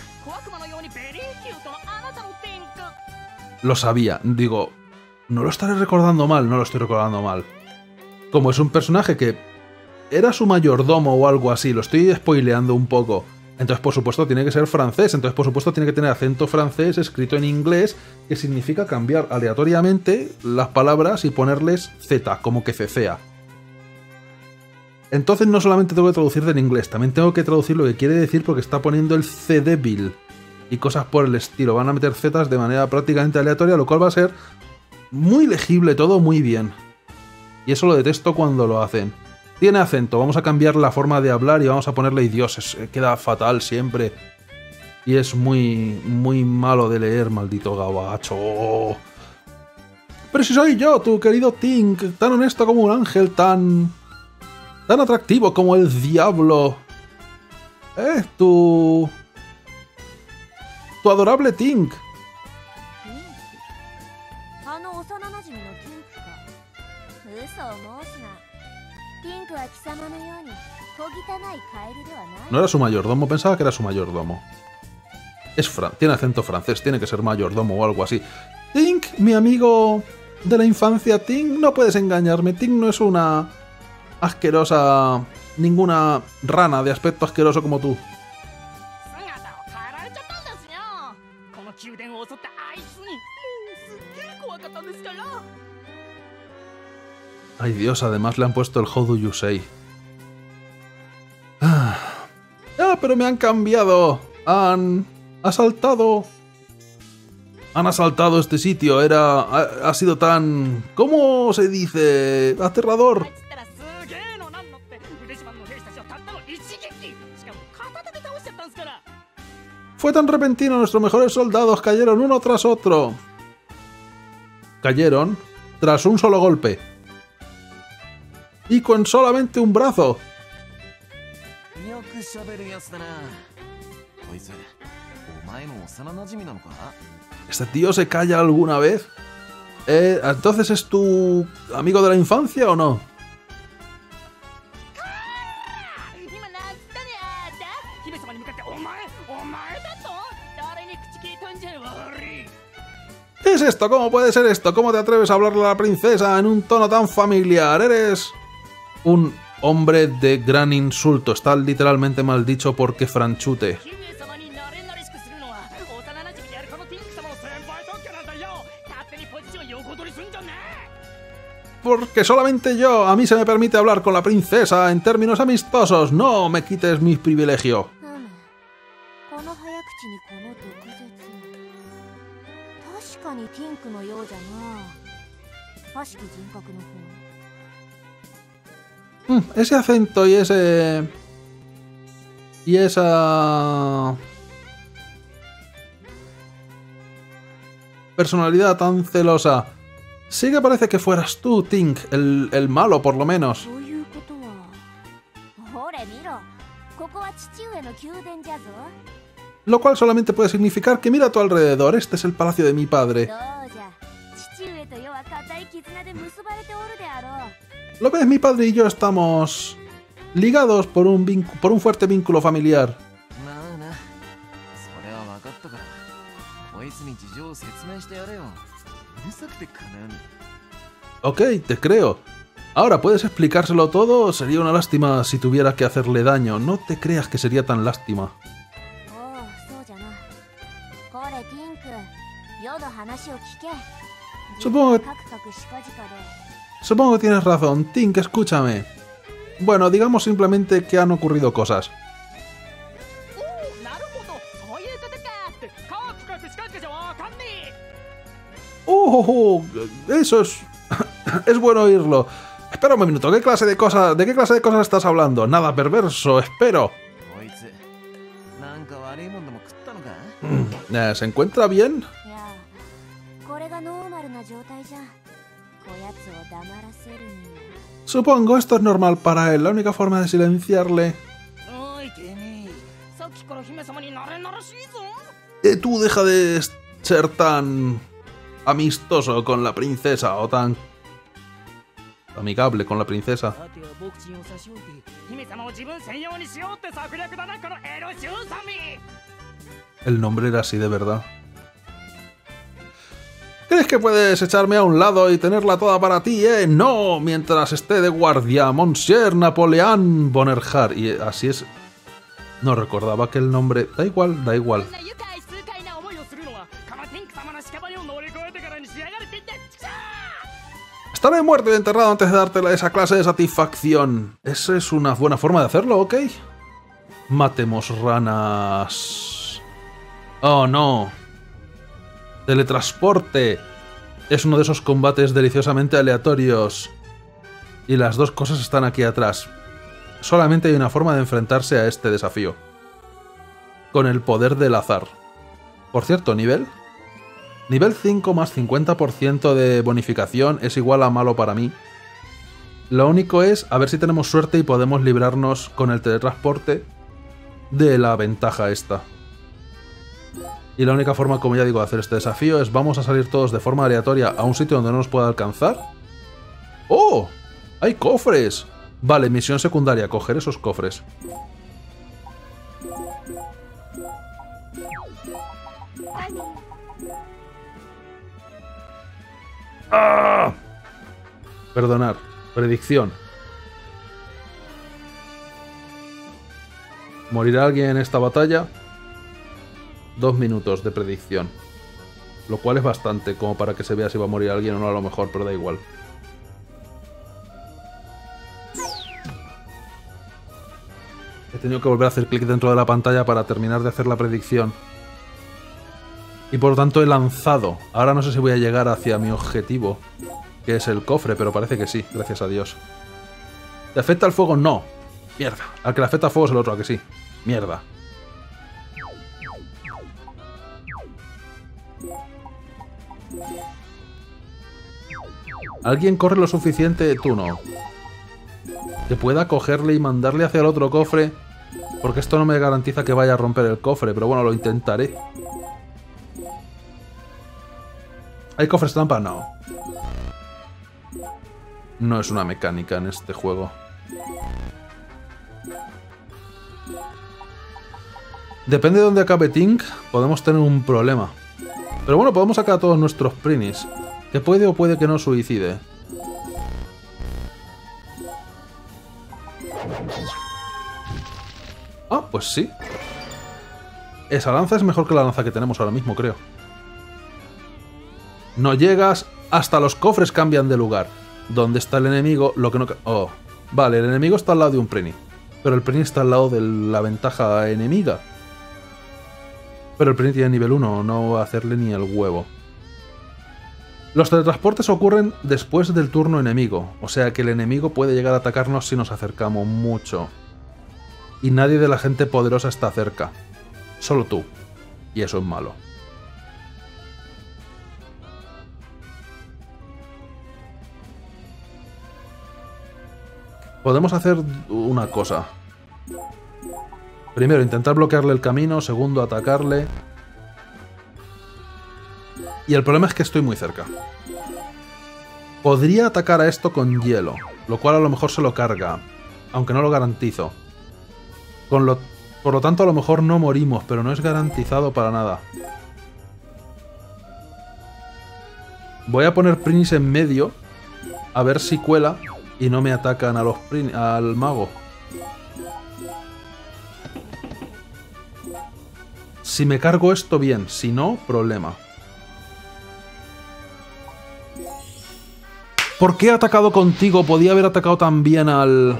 Lo sabía. Digo, no lo estaré recordando mal, no lo estoy recordando mal. Como es un personaje que era su mayordomo o algo así, lo estoy spoileando un poco. Entonces, por supuesto, tiene que ser francés. Entonces, por supuesto, tiene que tener acento francés escrito en inglés, que significa cambiar aleatoriamente las palabras y ponerles Z, como que cecea. Entonces no solamente tengo que traducir del inglés, también tengo que traducir lo que quiere decir porque está poniendo el C débil y cosas por el estilo. Van a meter zetas de manera prácticamente aleatoria, lo cual va a ser muy legible todo, muy bien. Y eso lo detesto cuando lo hacen. Tiene acento, vamos a cambiar la forma de hablar y vamos a ponerle idioses. Queda fatal siempre. Y es muy, muy malo de leer, maldito gabacho. Pero si soy yo, tu querido Tink, tan honesto como un ángel, tan... tan atractivo como el diablo. Eh, tu... tu adorable Tink. No era su mayordomo, pensaba que era su mayordomo. Es fran tiene acento francés, tiene que ser mayordomo o algo así. Tink, mi amigo de la infancia, Tink, no puedes engañarme. Tink no es una asquerosa... ninguna rana de aspecto asqueroso como tú. Ay Dios, además le han puesto el How do you say. Ah, ah pero me han cambiado. Han asaltado. Han asaltado este sitio. Era... Ha, ha sido tan... ¿Cómo se dice? Aterrador. Fue tan repentino, nuestros mejores soldados cayeron uno tras otro. Cayeron tras un solo golpe. Y con solamente un brazo. ¿Este tío se calla alguna vez? Eh, ¿Entonces es tu amigo de la infancia o no? ¿Qué es esto? ¿Cómo puede ser esto? ¿Cómo te atreves a hablarle a la princesa en un tono tan familiar? Eres un hombre de gran insulto. Está literalmente mal dicho porque franchute. Porque solamente yo, a mí se me permite hablar con la princesa en términos amistosos. No me quites mis privilegios. Mm, ese acento y ese... Y esa... personalidad tan celosa. Sí que parece que fueras tú, Tink, el, el malo por lo menos. Lo cual solamente puede significar que mira a tu alrededor, este es el palacio de mi padre. ¿Lo ves? Mi padre y yo estamos ligados por un, por un fuerte vínculo familiar. Ok, te creo. Ahora, ¿puedes explicárselo todo? Sería una lástima si tuviera que hacerle daño. No te creas que sería tan lástima. Supongo que... Supongo que tienes razón. Tink, escúchame. Bueno, digamos simplemente que han ocurrido cosas. ¡Oh! Eso es... es bueno oírlo. Espera un minuto, ¿qué clase de cosas... ¿De qué clase de cosas estás hablando? Nada perverso, espero. ¿Se encuentra bien? Supongo esto es normal para él. La única forma de silenciarle... Eh, tú deja de ser tan amistoso con la princesa o tan amigable con la princesa. El nombre era así de verdad. ¿Crees que puedes echarme a un lado y tenerla toda para ti, eh? No, mientras esté de guardia, Monsieur Napoleón Bonnerhart. Y así es... No recordaba que el nombre... Da igual, da igual. Estaré muerto y enterrado antes de darte esa clase de satisfacción. Esa es una buena forma de hacerlo, ¿ok? Matemos ranas. Oh, no. Teletransporte. Es uno de esos combates deliciosamente aleatorios. Y las dos cosas están aquí atrás. Solamente hay una forma de enfrentarse a este desafío. Con el poder del azar. Por cierto, ¿nivel? Nivel cinco más cincuenta por ciento de bonificación es igual a malo para mí. Lo único es a ver si tenemos suerte y podemos librarnos con el teletransporte de la ventaja esta. Y la única forma, como ya digo, de hacer este desafío es vamos a salir todos de forma aleatoria a un sitio donde no nos pueda alcanzar. ¡Oh! ¡Hay cofres! Vale, misión secundaria, coger esos cofres. ¡Ah! Perdonar. Predicción. ¿Morirá alguien en esta batalla? Dos minutos de predicción. Lo cual es bastante, como para que se vea si va a morir alguien o no a lo mejor, pero da igual. He tenido que volver a hacer clic dentro de la pantalla para terminar de hacer la predicción. Y por lo tanto he lanzado. Ahora no sé si voy a llegar hacia mi objetivo, que es el cofre, pero parece que sí, gracias a Dios. ¿Te afecta el fuego? No. Mierda. Al que le afecta el fuego es el otro, ¿a que sí? Mierda. ¿Alguien corre lo suficiente? Tú no. Que pueda cogerle y mandarle hacia el otro cofre. Porque esto no me garantiza que vaya a romper el cofre, pero bueno, lo intentaré. ¿Hay cofres trampa? No. No es una mecánica en este juego. Depende de dónde acabe Tink, podemos tener un problema. Pero bueno, podemos sacar a todos nuestros Prinis. Que puede o puede que no suicide. Ah, pues sí. Esa lanza es mejor que la lanza que tenemos ahora mismo, creo. No llegas, hasta los cofres cambian de lugar. ¿Dónde está el enemigo? Lo que no... Oh, vale, el enemigo está al lado de un Prini. Pero el Prini está al lado de la ventaja enemiga. Pero el Prini tiene nivel uno, no va a hacerle ni el huevo. Los teletransportes ocurren después del turno enemigo, o sea que el enemigo puede llegar a atacarnos si nos acercamos mucho. Y nadie de la gente poderosa está cerca. Solo tú. Y eso es malo. Podemos hacer una cosa. Primero, intentar bloquearle el camino. Segundo, atacarle. Y el problema es que estoy muy cerca. Podría atacar a esto con hielo, lo cual a lo mejor se lo carga, aunque no lo garantizo. Con lo, por lo tanto, a lo mejor no morimos, pero no es garantizado para nada. Voy a poner Prinis en medio, a ver si cuela y no me atacan a los Prin al mago. Si me cargo esto, bien. Si no, problema. ¿Por qué he atacado contigo? Podía haber atacado también al...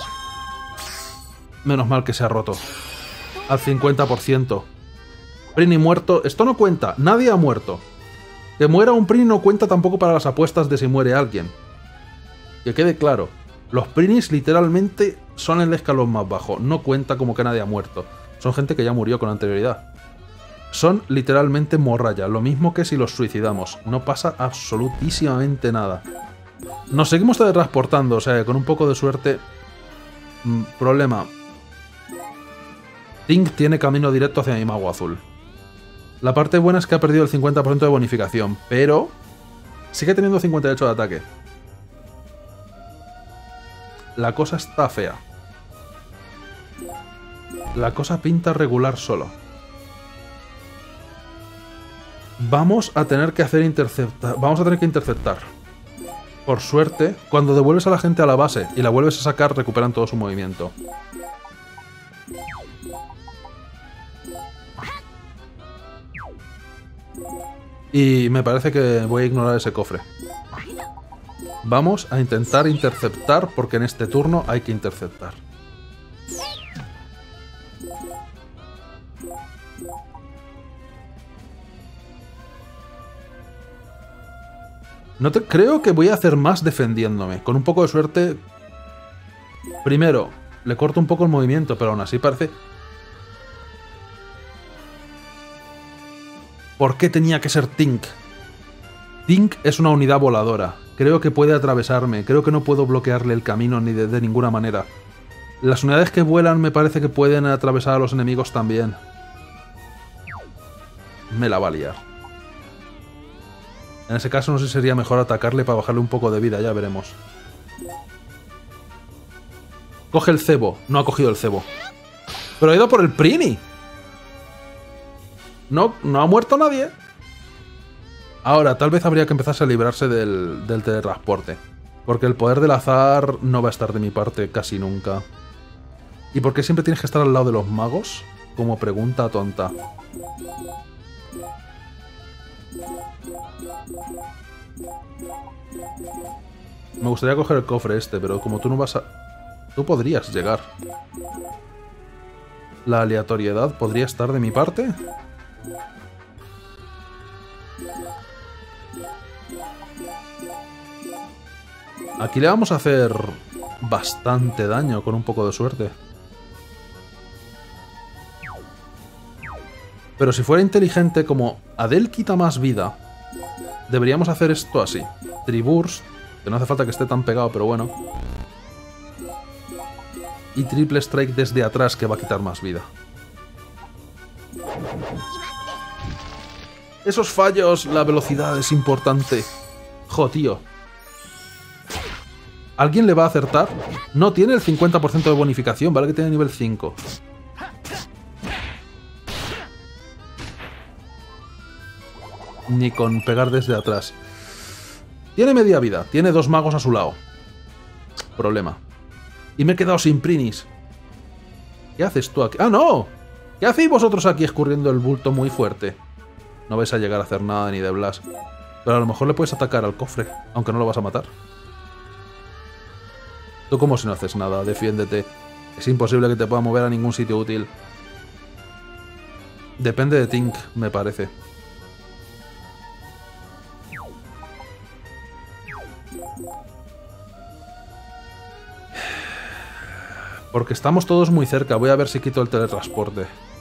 Menos mal que se ha roto. Al cincuenta por ciento. Prini muerto. Esto no cuenta. Nadie ha muerto. Que muera un Prini no cuenta tampoco para las apuestas de si muere alguien. Que quede claro. Los Prinis literalmente son el escalón más bajo. No cuenta como que nadie ha muerto. Son gente que ya murió con anterioridad. Son literalmente morralla. Lo mismo que si los suicidamos. No pasa absolutísimamente nada. Nos seguimos teletransportando. O sea, con un poco de suerte... Mmm, problema. Tink tiene camino directo hacia mi mago azul. La parte buena es que ha perdido el cincuenta por ciento de bonificación, pero sigue teniendo cincuenta y ocho de ataque. La cosa está fea. La cosa pinta regular solo. Vamos a tener que hacer interceptar. Vamos a tener que interceptar. Por suerte, cuando devuelves a la gente a la base y la vuelves a sacar, recuperan todo su movimiento. Y me parece que voy a ignorar ese cofre. Vamos a intentar interceptar, porque en este turno hay que interceptar. No te, creo que voy a hacer más defendiéndome. Con un poco de suerte... Primero, le corto un poco el movimiento, pero aún así parece... ¿Por qué tenía que ser Tink? Tink es una unidad voladora. Creo que puede atravesarme. Creo que no puedo bloquearle el camino ni de, de ninguna manera. Las unidades que vuelan me parece que pueden atravesar a los enemigos también. Me la va a liar. En ese caso no sé si sería mejor atacarle para bajarle un poco de vida. Ya veremos. Coge el cebo. No ha cogido el cebo. Pero ha ido por el Prini. No, no ha muerto nadie. Ahora, tal vez habría que empezarse a librarse del, del teletransporte. Porque el poder del azar no va a estar de mi parte casi nunca. ¿Y por qué siempre tienes que estar al lado de los magos? Como pregunta tonta. Me gustaría coger el cofre este, pero como tú no vas a... Tú podrías llegar. ¿La aleatoriedad podría estar de mi parte? Aquí le vamos a hacer bastante daño con un poco de suerte. Pero si fuera inteligente, como Adel quita más vida, deberíamos hacer esto así. Triburst, que no hace falta que esté tan pegado, pero bueno. Y Triple Strike desde atrás, que va a quitar más vida. Esos fallos, la velocidad es importante. Jo, tío. ¿Alguien le va a acertar? No, tiene el cincuenta por ciento de bonificación, vale que tiene nivel cinco. Ni con pegar desde atrás. Tiene media vida, tiene dos magos a su lado. Problema. Y me he quedado sin Prinis. ¿Qué haces tú aquí? ¡Ah, no! ¿Qué hacéis vosotros aquí escurriendo el bulto muy fuerte? No vais a llegar a hacer nada ni de Blas. Pero a lo mejor le puedes atacar al cofre, aunque no lo vas a matar. Tú como si no haces nada, defiéndete. Es imposible que te pueda mover a ningún sitio útil. Depende de Tink, me parece. Porque estamos todos muy cerca. Voy a ver si quito el teletransporte.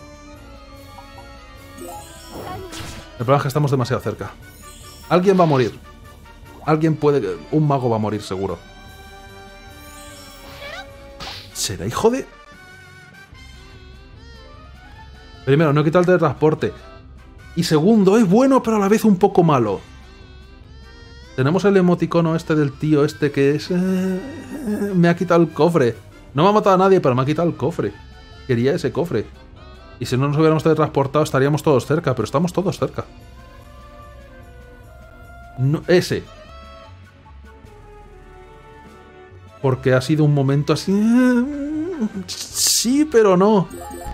El problema es que estamos demasiado cerca. Alguien va a morir. Alguien puede... Un mago va a morir, seguro. ¿Será hijo de...? Primero, no he quitado el teletransporte. Y segundo, es bueno pero a la vez un poco malo. Tenemos el emoticono este del tío este que es... Eh, me ha quitado el cofre. No me ha matado a nadie, pero me ha quitado el cofre. Quería ese cofre. Y si no nos hubiéramos teletransportado estaríamos todos cerca, pero estamos todos cerca. No, ese. Porque ha sido un momento así... Sí, pero no.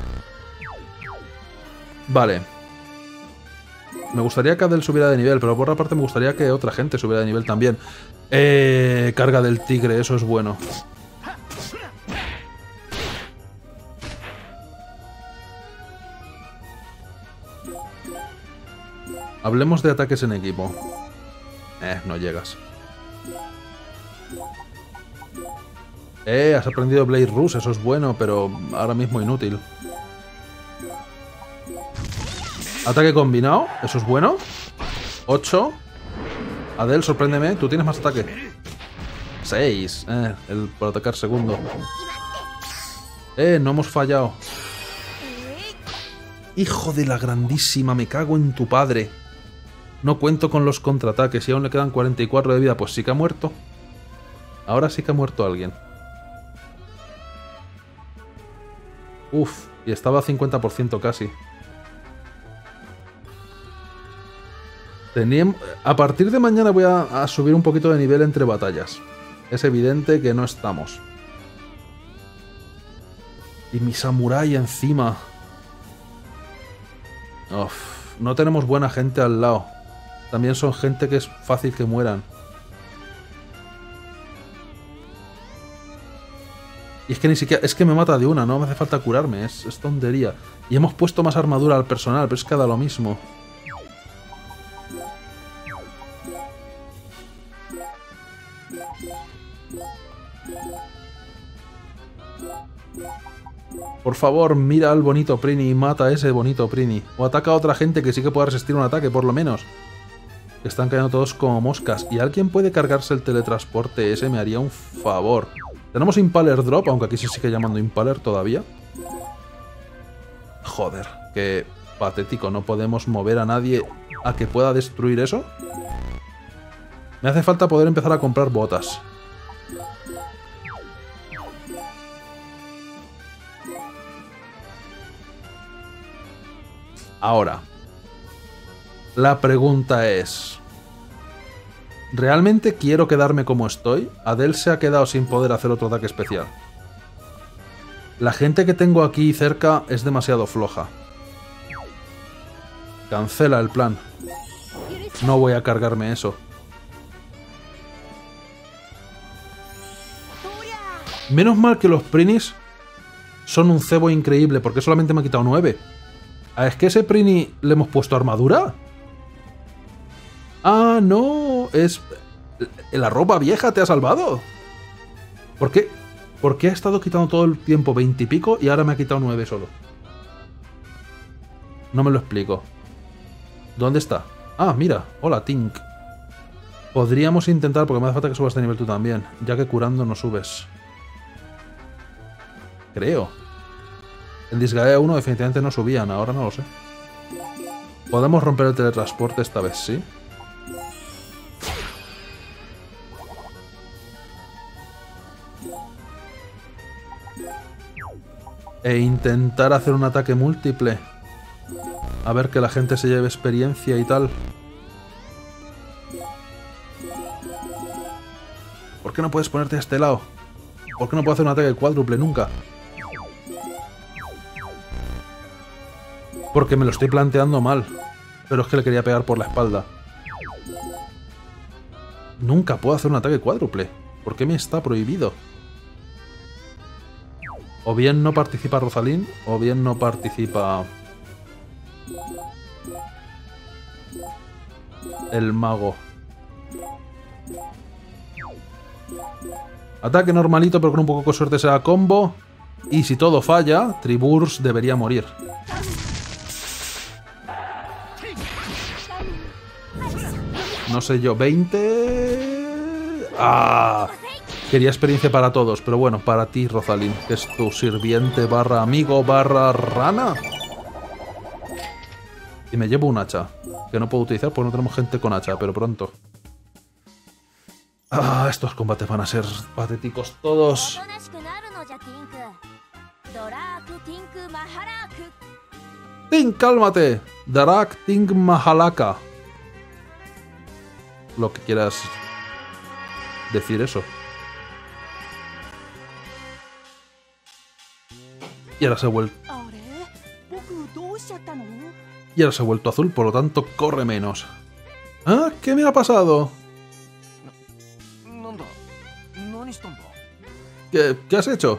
Vale. Me gustaría que Adel subiera de nivel, pero por otra parte me gustaría que otra gente subiera de nivel también. Eh, carga del tigre, eso es bueno. Hablemos de ataques en equipo. Eh, no llegas. Eh, has aprendido Blade Rush, eso es bueno, pero ahora mismo inútil. Ataque combinado, eso es bueno. ocho. Adel, sorpréndeme, tú tienes más ataque. seis. Eh, el por atacar segundo. Eh, no hemos fallado. Hijo de la grandísima, me cago en tu padre. No cuento con los contraataques y aún le quedan cuarenta y cuatro de vida. Pues sí que ha muerto. Ahora sí que ha muerto alguien. Uf, y estaba a cincuenta por ciento casi. Tenía... A partir de mañana voy a, a subir un poquito de nivel entre batallas. Es evidente que no estamos. Y mi samurái encima. Uf, no tenemos buena gente al lado. También son gente que es fácil que mueran. Y es que ni siquiera... Es que me mata de una, no me hace falta curarme. Es, es tontería. Y hemos puesto más armadura al personal, pero es que da lo mismo. Por favor, mira al bonito Prini y mata a ese bonito Prini. O ataca a otra gente que sí que pueda resistir un ataque, por lo menos. Están cayendo todos como moscas. ¿Y alguien puede cargarse el teletransporte ese? Me haría un favor. Tenemos Impaler Drop, aunque aquí se sigue llamando Impaler todavía. Joder, qué patético. No podemos mover a nadie a que pueda destruir eso. Me hace falta poder empezar a comprar botas. Ahora, la pregunta es... ¿Realmente quiero quedarme como estoy? Adel se ha quedado sin poder hacer otro ataque especial. La gente que tengo aquí cerca es demasiado floja. Cancela el plan. No voy a cargarme eso. Menos mal que los Prinis son un cebo increíble, porque solamente me ha quitado nueve. ¿Es que ese Prini le hemos puesto armadura? Ah, no, es... La ropa vieja te ha salvado. ¿Por qué? ¿Por qué ha estado quitando todo el tiempo veinte y pico y ahora me ha quitado nueve solo? No me lo explico. ¿Dónde está? Ah, mira, hola, Tink. Podríamos intentar, porque me hace falta que subas de nivel tú también, ya que curando no subes. Creo. En Disgaea uno definitivamente no subían, ahora no lo sé. Podemos romper el teletransporte esta vez, ¿sí? E intentar hacer un ataque múltiple. A ver que la gente se lleve experiencia y tal. ¿Por qué no puedes ponerte a este lado? ¿Por qué no puedo hacer un ataque cuádruple nunca? Porque me lo estoy planteando mal. Pero es que le quería pegar por la espalda. Nunca puedo hacer un ataque cuádruple. ¿Por qué me está prohibido? O bien no participa Rosalín, o bien no participa... el mago. Ataque normalito, pero con un poco de suerte será combo. Y si todo falla, Triburs debería morir. No sé yo, veinte... ¡Ah! Quería experiencia para todos, pero bueno, para ti, Rosalín, que es tu sirviente barra amigo barra rana. Y me llevo un hacha, que no puedo utilizar porque no tenemos gente con hacha, pero pronto. Ah, estos combates van a ser patéticos todos. Tink, cálmate. Darak Tink Mahalaka. Lo que quieras decir eso. Y ahora se ha vuelto. Y ahora se ha vuelto azul, por lo tanto corre menos. ¿Ah? ¿Qué me ha pasado? ¿Qué, ¿Qué has hecho?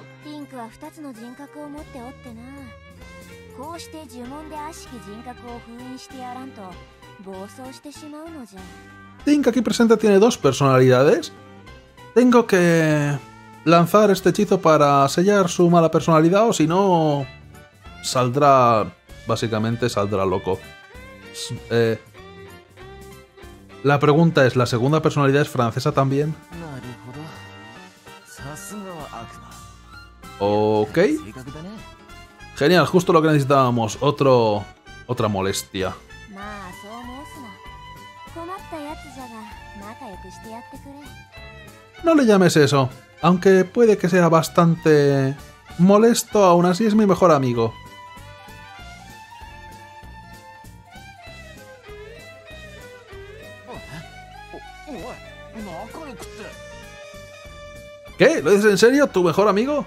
Tink aquí presente tiene dos personalidades. Tengo que lanzar este hechizo para sellar su mala personalidad o si no saldrá, básicamente saldrá loco. Eh, la pregunta es, ¿la segunda personalidad es francesa también? Ok. Genial, justo lo que necesitábamos. Otro... Otra molestia. No le llames eso. Aunque puede que sea bastante molesto, aún así es mi mejor amigo. ¿Qué? ¿Lo dices en serio? ¿Tu mejor amigo?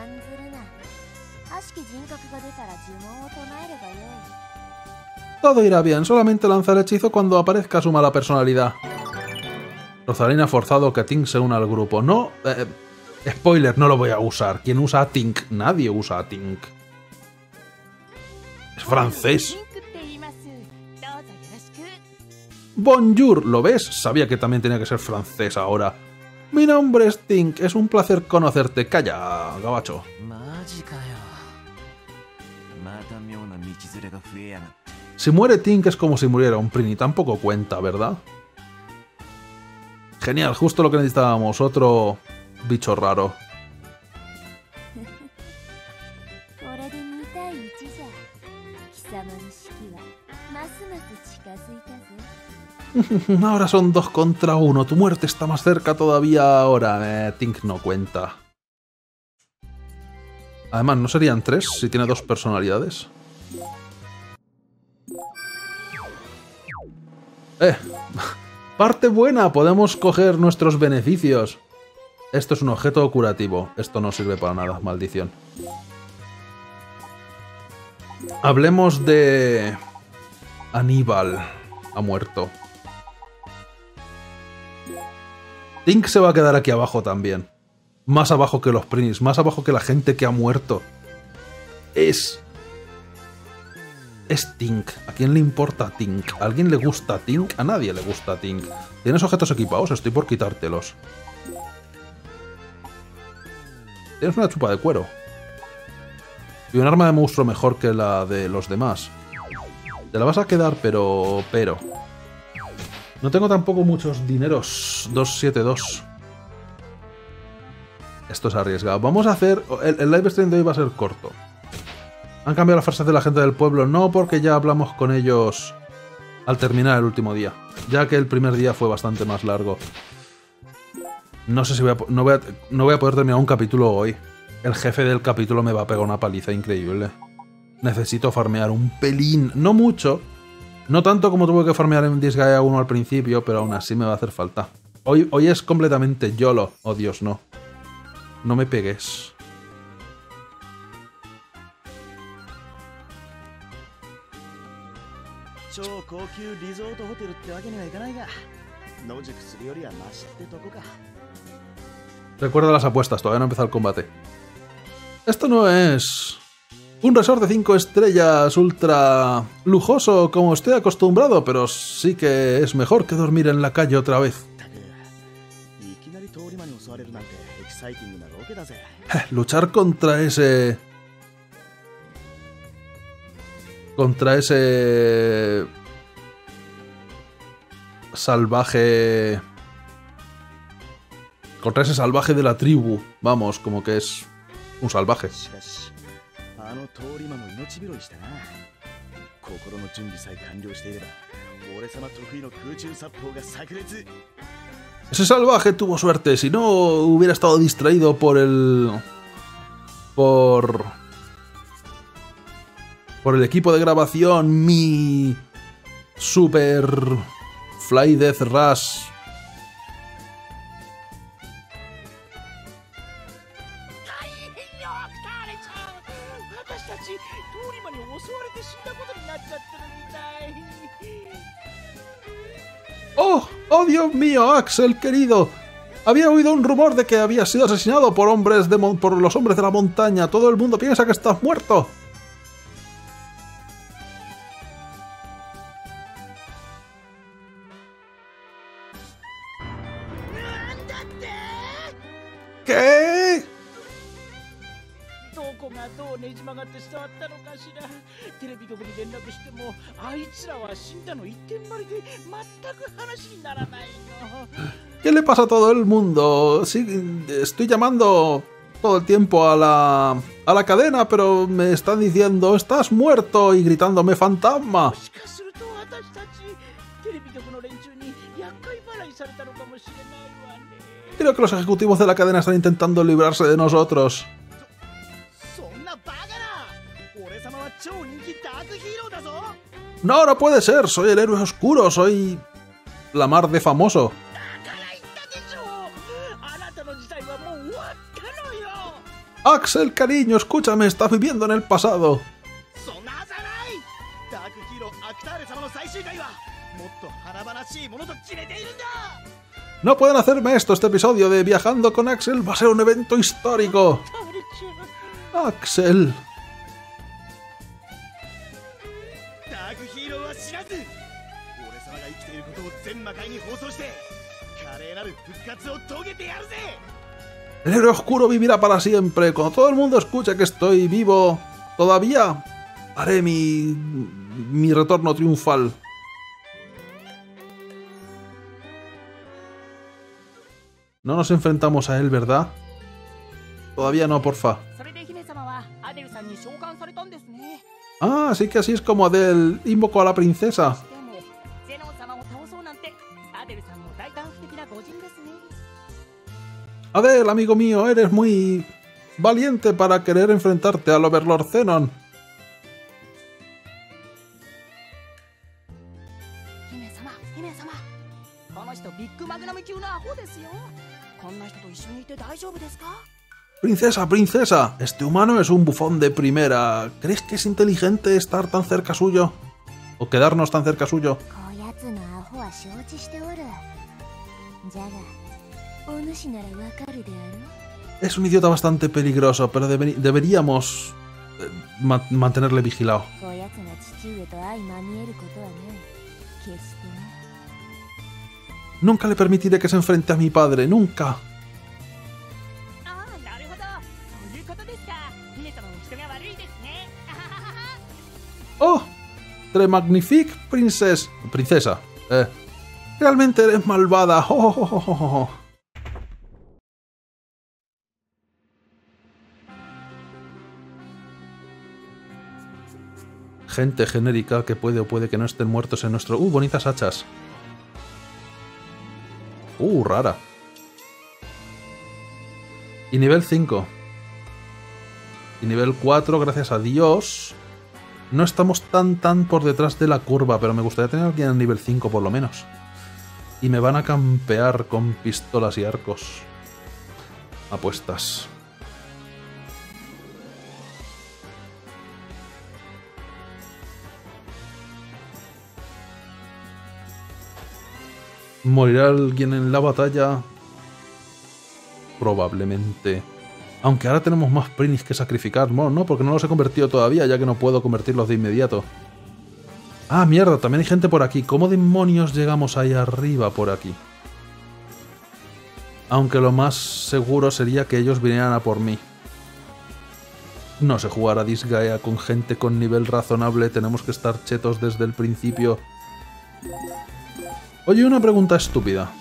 Todo irá bien, solamente lanza el hechizo cuando aparezca su mala personalidad. Rosalina ha forzado que Tink se una al grupo. No, eh, spoiler, no lo voy a usar. ¿Quién usa a Tink? Nadie usa a Tink. Es francés. Bonjour, ¿lo ves? Sabía que también tenía que ser francés ahora. Mi nombre es Tink, es un placer conocerte. Calla, gabacho. Si muere Tink es como si muriera un Prini, tampoco cuenta, ¿verdad? Genial, justo lo que necesitábamos, otro bicho raro. Ahora son dos contra uno, tu muerte está más cerca todavía ahora. Eh, Tink no cuenta. Además, ¿no serían tres si tiene dos personalidades? Eh, parte buena, podemos coger nuestros beneficios. Esto es un objeto curativo. Esto no sirve para nada, maldición. Hablemos de... Aníbal. Ha muerto. Tink se va a quedar aquí abajo también. Más abajo que los Prinis, más abajo que la gente que ha muerto. Es... Es Tink. ¿A quién le importa Tink? ¿A alguien le gusta Tink? A nadie le gusta Tink. ¿Tienes objetos equipados? Estoy por quitártelos. Tienes una chupa de cuero. Y un arma de monstruo mejor que la de los demás. Te la vas a quedar, pero... Pero... No tengo tampoco muchos dineros. dos siete dos. Esto es arriesgado. Vamos a hacer... El, el live stream de hoy va a ser corto. ¿Han cambiado las frases de la gente del pueblo? No, porque ya hablamos con ellos al terminar el último día. Ya que el primer día fue bastante más largo. No sé si voy a, no voy a, no voy a poder terminar un capítulo hoy. El jefe del capítulo me va a pegar una paliza increíble. Necesito farmear un pelín. No mucho. No tanto como tuve que farmear en Disgaea uno al principio, pero aún así me va a hacer falta. Hoy, hoy es completamente YOLO. Oh, Dios, no. No me pegues. Recuerda las apuestas, todavía no ha empezado el combate. Esto no es un resort de cinco estrellas ultra lujoso como estoy acostumbrado, pero sí que es mejor que dormir en la calle otra vez. Luchar contra ese... Contra ese... Salvaje... Contra ese salvaje de la tribu. Vamos, como que es un salvaje. Ese salvaje tuvo suerte. Si no hubiera estado distraído por el... Por... Por el equipo de grabación, mi... Super... Fly Death Rush. ¡Oh! ¡Oh, Dios mío, Axel, querido! Había oído un rumor de que habías sido asesinado por hombres de mon- por los hombres de la montaña. Todo el mundo piensa que estás muerto. ¿Qué? ¿Qué le pasa a todo el mundo? Sí, estoy llamando todo el tiempo a la, a la cadena, pero me están diciendo estás muerto y gritándome fantasma. Creo que los ejecutivos de la cadena están intentando librarse de nosotros. No, no puede ser. Soy el héroe oscuro. Soy la mar de famoso. Axel, cariño, escúchame. Estás viviendo en el pasado. No pueden hacerme esto. Este episodio de Viajando con Axel va a ser un evento histórico. Axel. El héroe oscuro vivirá para siempre. Cuando todo el mundo escuche que estoy vivo todavía, haré mi, mi retorno triunfal. No nos enfrentamos a él, ¿verdad? Todavía no, porfa. Ah, así que así es como Adele invocó a la princesa. Adele, amigo mío, eres muy valiente para querer enfrentarte al Overlord Zenon. Princesa, princesa, este humano es un bufón de primera. ¿Crees que es inteligente estar tan cerca suyo? ¿O quedarnos tan cerca suyo? Es un idiota bastante peligroso, pero debe- deberíamos eh, ma- mantenerle vigilado. Nunca le permitiré que se enfrente a mi padre, nunca. ¡Oh! ¡Très magnifique, princesa! Princesa. Eh. Realmente eres malvada. ¡Oh, oh, oh, oh, oh! Gente genérica que puede o puede que no estén muertos en nuestro... ¡Uh, bonitas hachas! ¡Uh, rara! Y nivel cinco. Y nivel cuatro, gracias a Dios... No estamos tan tan por detrás de la curva, pero me gustaría tener a alguien a nivel cinco por lo menos. Y me van a campear con pistolas y arcos. Apuestas. ¿Morirá alguien en la batalla? Probablemente. Aunque ahora tenemos más Prinis que sacrificar. Bueno, no, porque no los he convertido todavía, ya que no puedo convertirlos de inmediato. Ah, mierda, también hay gente por aquí. ¿Cómo demonios llegamos ahí arriba por aquí? Aunque lo más seguro sería que ellos vinieran a por mí. No sé jugar a Disgaea con gente con nivel razonable. Tenemos que estar chetos desde el principio. Oye, una pregunta estúpida.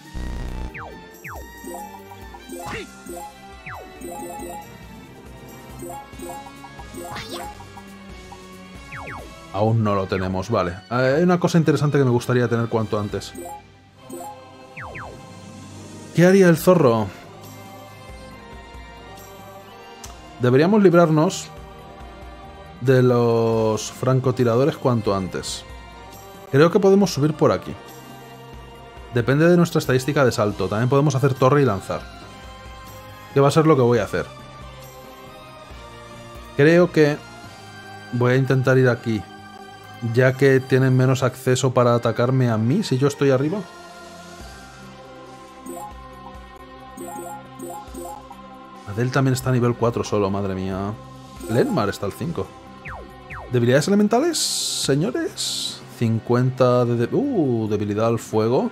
Aún no lo tenemos, vale. Hay una cosa interesante que me gustaría tener cuanto antes. ¿Qué haría el zorro? Deberíamos librarnos de los francotiradores cuanto antes. Creo que podemos subir por aquí. Depende de nuestra estadística de salto. También podemos hacer torre y lanzar. Que va a ser lo que voy a hacer. Creo que voy a intentar ir aquí, ya que tienen menos acceso para atacarme a mí si yo estoy arriba. Adel también está a nivel cuatro solo, madre mía. Lenmar está al cinco. ¿Debilidades elementales, señores? cincuenta de... de uh, debilidad al fuego.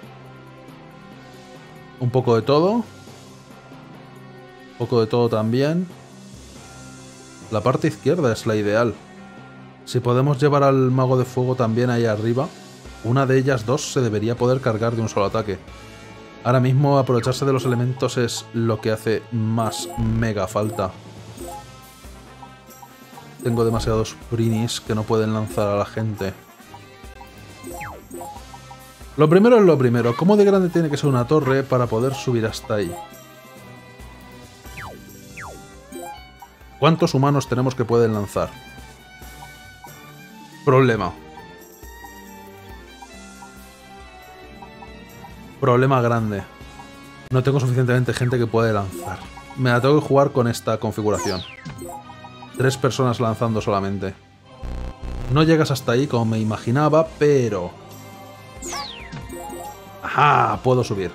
Un poco de todo. Un poco de todo también. La parte izquierda es la ideal. Si podemos llevar al mago de fuego también ahí arriba, una de ellas dos se debería poder cargar de un solo ataque. Ahora mismo aprovecharse de los elementos es lo que hace más mega falta. Tengo demasiados Prinis que no pueden lanzar a la gente. Lo primero es lo primero. ¿Cómo de grande tiene que ser una torre para poder subir hasta ahí? ¿Cuántos humanos tenemos que pueden lanzar? Problema. Problema grande. No tengo suficientemente gente que puede lanzar. Me la tengo que jugar con esta configuración. Tres personas lanzando solamente. No llegas hasta ahí como me imaginaba, pero... ¡Ajá! Puedo subir.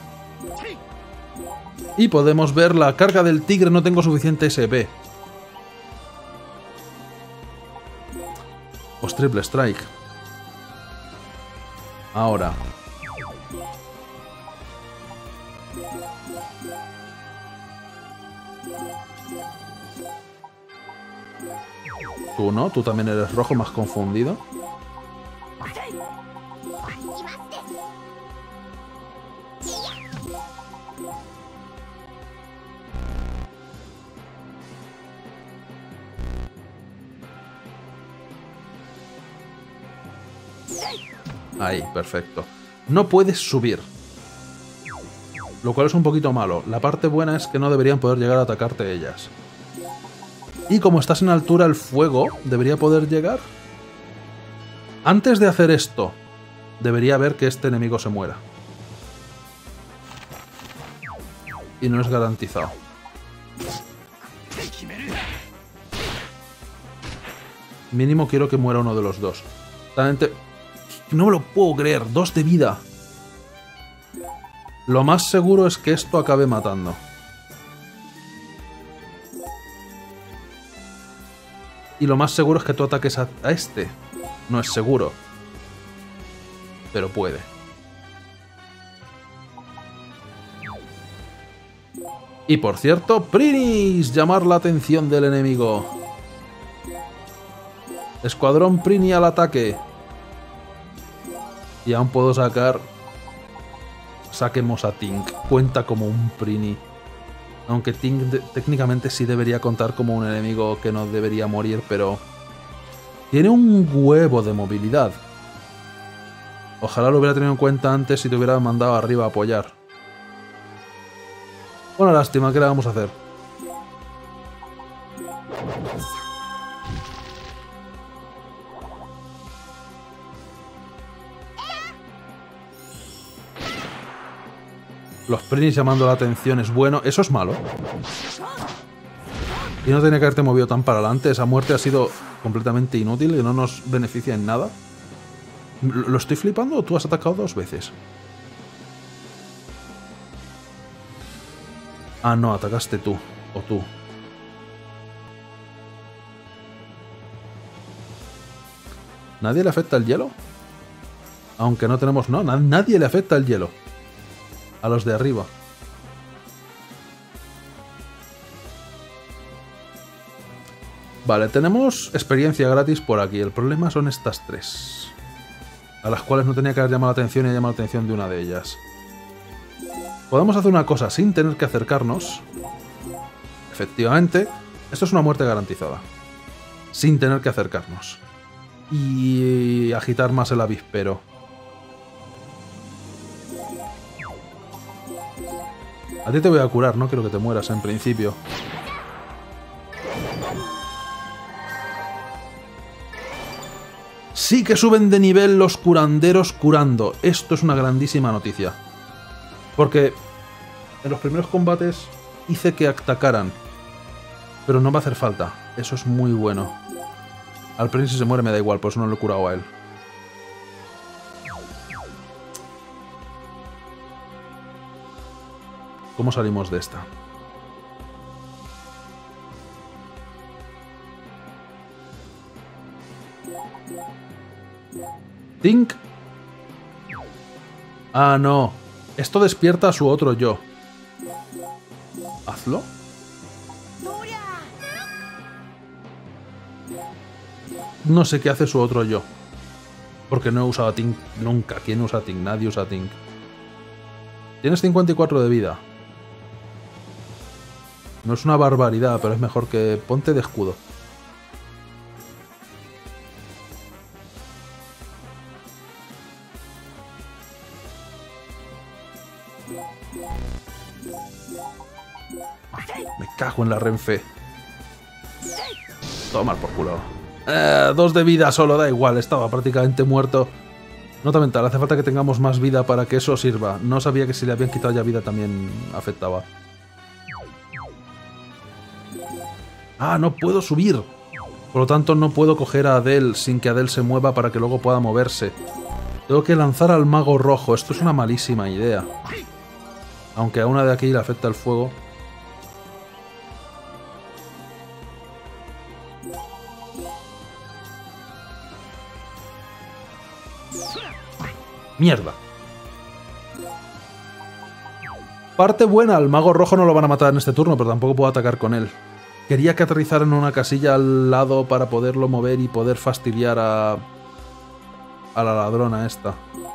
Y podemos ver la carga del tigre. No tengo suficiente S P. Pues triple strike. Ahora. Tú no, tú también eres rojo, más confundido. Ahí, perfecto. No puedes subir. Lo cual es un poquito malo. La parte buena es que no deberían poder llegar a atacarte ellas. Y como estás en altura, el fuego debería poder llegar. Antes de hacer esto, debería ver que este enemigo se muera. Y no es garantizado. Mínimo quiero que muera uno de los dos. Realmente... No me lo puedo creer. Dos de vida. Lo más seguro es que esto acabe matando. Y lo más seguro es que tú ataques a, a este. No es seguro. Pero puede. Y por cierto, Prinis. Llamar la atención del enemigo. Escuadrón Prini al ataque. Y aún puedo sacar... Saquemos a Tink. Cuenta como un Prini. Aunque Tink técnicamente sí debería contar como un enemigo que no debería morir, pero... Tiene un huevo de movilidad. Ojalá lo hubiera tenido en cuenta antes y te hubiera mandado arriba a apoyar. Una lástima, ¿qué le vamos a hacer? Los Prinis llamando la atención es bueno. Eso es malo. Y no tenía que haberte movido tan para adelante. Esa muerte ha sido completamente inútil y no nos beneficia en nada. ¿Lo estoy flipando o tú has atacado dos veces? Ah, no, atacaste tú. O tú. ¿Nadie le afecta el hielo? Aunque no tenemos... No, nadie le afecta el hielo. A los de arriba. Vale, tenemos experiencia gratis por aquí. El problema son estas tres. A las cuales no tenía que haber llamado la atención y he llamado la atención de una de ellas. Podemos hacer una cosa sin tener que acercarnos. Efectivamente, esto es una muerte garantizada. Sin tener que acercarnos. y agitar más el avispero. A ti te voy a curar, no quiero que te mueras en principio. Sí que suben de nivel los curanderos curando. Esto es una grandísima noticia. Porque en los primeros combates hice que atacaran. Pero no va a hacer falta. Eso es muy bueno. Al Prince si se muere me da igual, por eso no lo he curado a él. ¿Cómo salimos de esta? Tink. Ah, no. Esto despierta a su otro yo. Hazlo. No sé qué hace su otro yo. Porque no he usado a Tink nunca. ¿Quién usa a Tink? Nadie usa a Tink. Tienes cincuenta y cuatro de vida. No es una barbaridad, pero es mejor que ponte de escudo. Me cago en la Renfe. Tomar por culo. Eh, dos de vida solo, da igual, estaba prácticamente muerto. Nota mental, hace falta que tengamos más vida para que eso sirva. No sabía que si le habían quitado ya vida también afectaba. Ah, no puedo subir. Por lo tanto no puedo coger a Adele sin que Adele se mueva para que luego pueda moverse. Tengo que lanzar al mago rojo. Esto es una malísima idea. Aunque a una de aquí le afecta el fuego. ¡Mierda! Parte buena, al mago rojo no lo van a matar en este turno, pero tampoco puedo atacar con él. Quería que aterrizara en una casilla al lado para poderlo mover y poder fastidiar a... a la ladrona esta.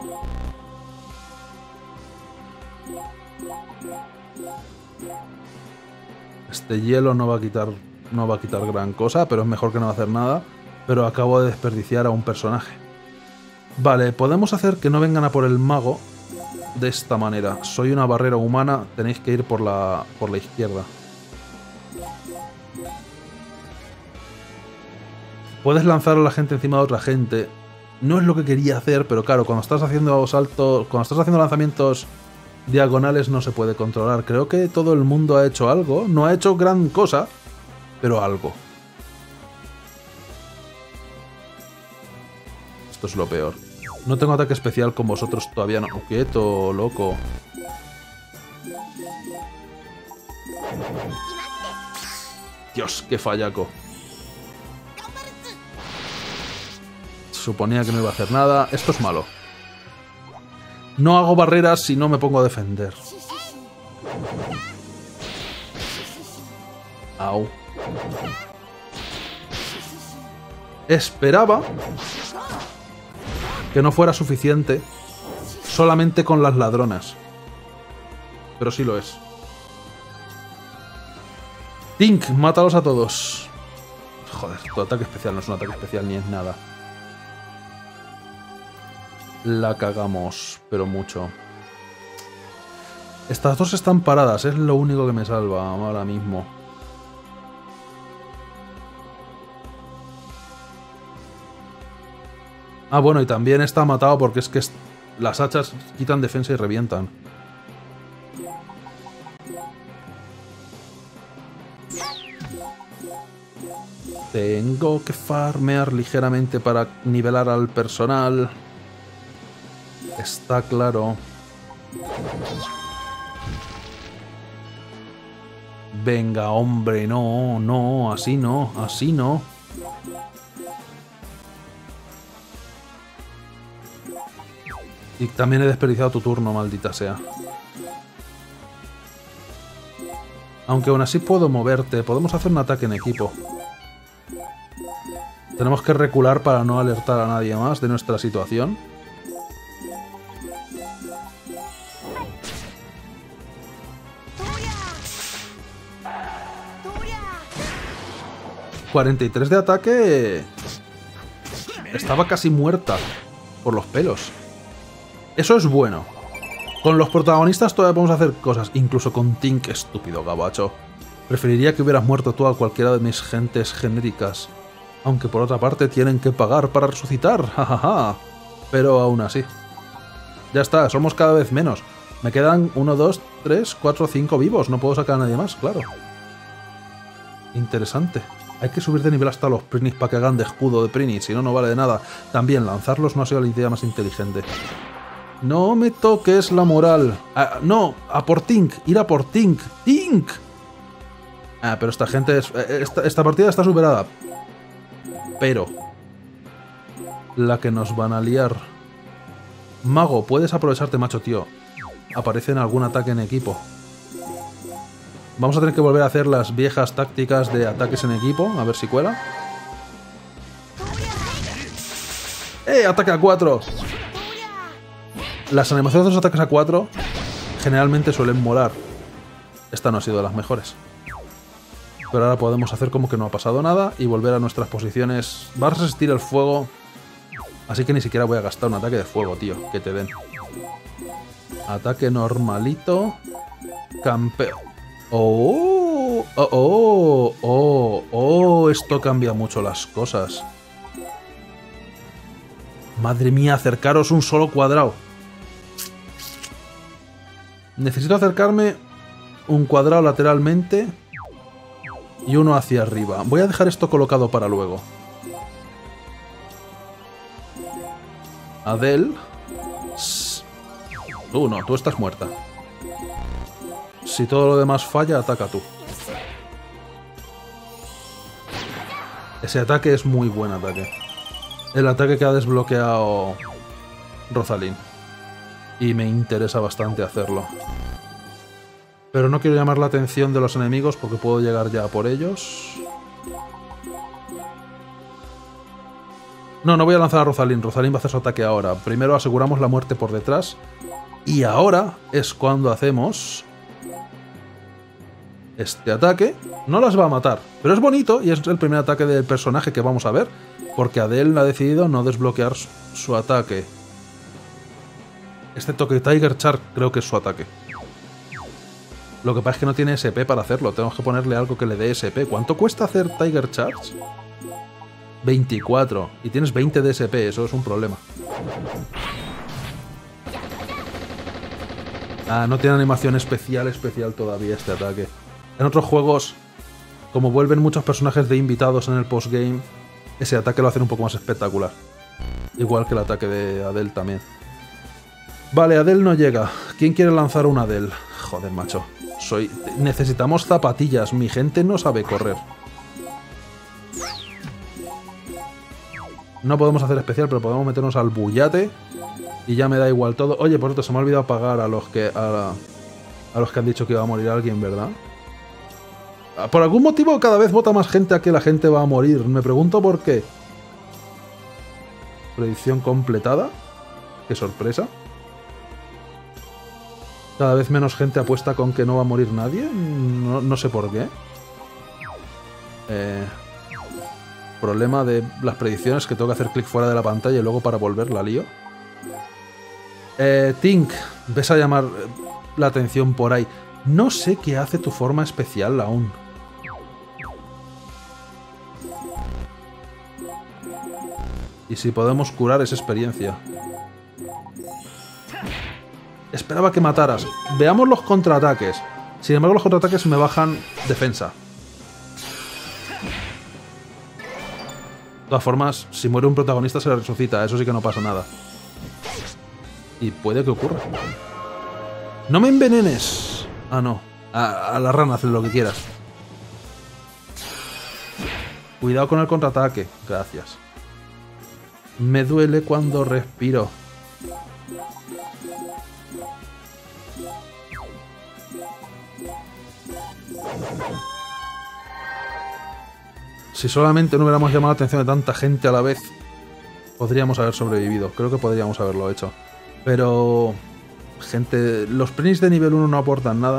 Este hielo no va a quitar, no va a quitar gran cosa, pero es mejor que no hacer nada. Pero acabo de desperdiciar a un personaje. Vale, podemos hacer que no vengan a por el mago de esta manera. Soy una barrera humana, tenéis que ir por la, por la izquierda. Puedes lanzar a la gente encima de otra gente. No es lo que quería hacer, pero claro, cuando estás haciendo saltos, cuando estás haciendo lanzamientos diagonales no se puede controlar. Creo que todo el mundo ha hecho algo. No ha hecho gran cosa, pero algo. Esto es lo peor. No tengo ataque especial con vosotros todavía, no. Quieto, loco. Dios, qué fallaco. Suponía que no iba a hacer nada. Esto es malo. No hago barreras si no me pongo a defender. Au. Esperaba que no fuera suficiente solamente con las ladronas. Pero sí lo es. Tink, mátalos a todos. Joder, tu ataque especial no es un ataque especial ni es nada. La cagamos, pero mucho. Estas dos están paradas, es lo único que me salva ahora mismo. Ah, bueno, y también está matado porque es que las hachas quitan defensa y revientan. Tengo que farmear ligeramente para nivelar al personal. Está claro. Venga, hombre, no, no, así no, así no. Y también he desperdiciado tu turno, maldita sea. Aunque aún así puedo moverte. Podemos hacer un ataque en equipo. Tenemos que recular para no alertar a nadie más de nuestra situación. cuarenta y tres de ataque. estaba casi muerta por los pelos. Eso es bueno. Con los protagonistas todavía podemos hacer cosas, incluso con Tink, estúpido gabacho. Preferiría que hubieras muerto tú a cualquiera de mis gentes genéricas. Aunque por otra parte tienen que pagar para resucitar, jajaja. Pero aún así. Ya está, somos cada vez menos. Me quedan uno, dos, tres, cuatro, cinco vivos. No puedo sacar a nadie más, claro. Interesante. Hay que subir de nivel hasta los Prinis para que hagan de escudo de Prinis, si no, no vale de nada. También lanzarlos no ha sido la idea más inteligente. No me toques la moral. Ah, no, a por Tink. Ir a por Tink. ¡Tink! Ah, pero esta gente es... Esta, esta partida está superada. Pero... la que nos van a liar. Mago, puedes aprovecharte, macho, tío. Aparece en algún ataque en equipo. Vamos a tener que volver a hacer las viejas tácticas de ataques en equipo. A ver si cuela. ¡Eh! ¡Ataque a cuatro! Las animaciones de los ataques a cuatro generalmente suelen molar. Esta no ha sido de las mejores. Pero ahora podemos hacer como que no ha pasado nada y volver a nuestras posiciones. Va a resistir el fuego. Así que ni siquiera voy a gastar un ataque de fuego, tío. Que te den. Ataque normalito. Campeo. ¡Oh! ¡Oh! ¡Oh! ¡Oh! ¡Oh! Esto cambia mucho las cosas. Madre mía, acercaros un solo cuadrado. Necesito acercarme un cuadrado lateralmente y uno hacia arriba. Voy a dejar esto colocado para luego. Adele. Tú no, tú estás muerta. Si todo lo demás falla, ataca tú. Ese ataque es muy buen ataque. El ataque que ha desbloqueado Rosalyn. Y me interesa bastante hacerlo. Pero no quiero llamar la atención de los enemigos porque puedo llegar ya por ellos. No, no voy a lanzar a Rosalyn. Rosalyn va a hacer su ataque ahora. Primero aseguramos la muerte por detrás. Y ahora es cuando hacemos... este ataque. No las va a matar. Pero es bonito y es el primer ataque del personaje que vamos a ver. Porque Adele ha decidido no desbloquear su ataque. Este toque Tiger Charge creo que es su ataque. Lo que pasa es que no tiene S P para hacerlo. Tenemos que ponerle algo que le dé S P. ¿Cuánto cuesta hacer Tiger Charge? veinticuatro. Y tienes veinte de S P. Eso es un problema. Ah, no tiene animación especial especial todavía este ataque. En otros juegos, como vuelven muchos personajes de invitados en el postgame, ese ataque lo hacen un poco más espectacular. Igual que el ataque de Adele también. Vale, Adele no llega. ¿Quién quiere lanzar un Adele? Joder, macho. Soy... Necesitamos zapatillas. Mi gente no sabe correr. No podemos hacer especial, pero podemos meternos al bullate. Y ya me da igual todo. Oye, por cierto, se me ha olvidado pagar a los que... A, a los que han dicho que iba a morir alguien, ¿verdad? Por algún motivo cada vez vota más gente a que la gente va a morir. Me pregunto por qué. Predicción completada. Qué sorpresa. Cada vez menos gente apuesta con que no va a morir nadie. No, no sé por qué. Eh, problema de las predicciones, que tengo que hacer clic fuera de la pantalla y luego para volver la lío. Eh, Tink, ves a llamar la atención por ahí. No sé qué hace tu forma especial aún. Y si podemos curar esa experiencia. Esperaba que mataras. Veamos los contraataques. Sin embargo, los contraataques me bajan defensa. De todas formas, si muere un protagonista se le resucita. Eso sí que no pasa nada. Y puede que ocurra. ¡No me envenenes! Ah, no. A, a la rana, haz lo que quieras. Cuidado con el contraataque. Gracias. Me duele cuando respiro. Si solamente no hubiéramos llamado la atención de tanta gente a la vez, podríamos haber sobrevivido. Creo que podríamos haberlo hecho. Pero... gente... los Prinis de nivel uno no aportan nada.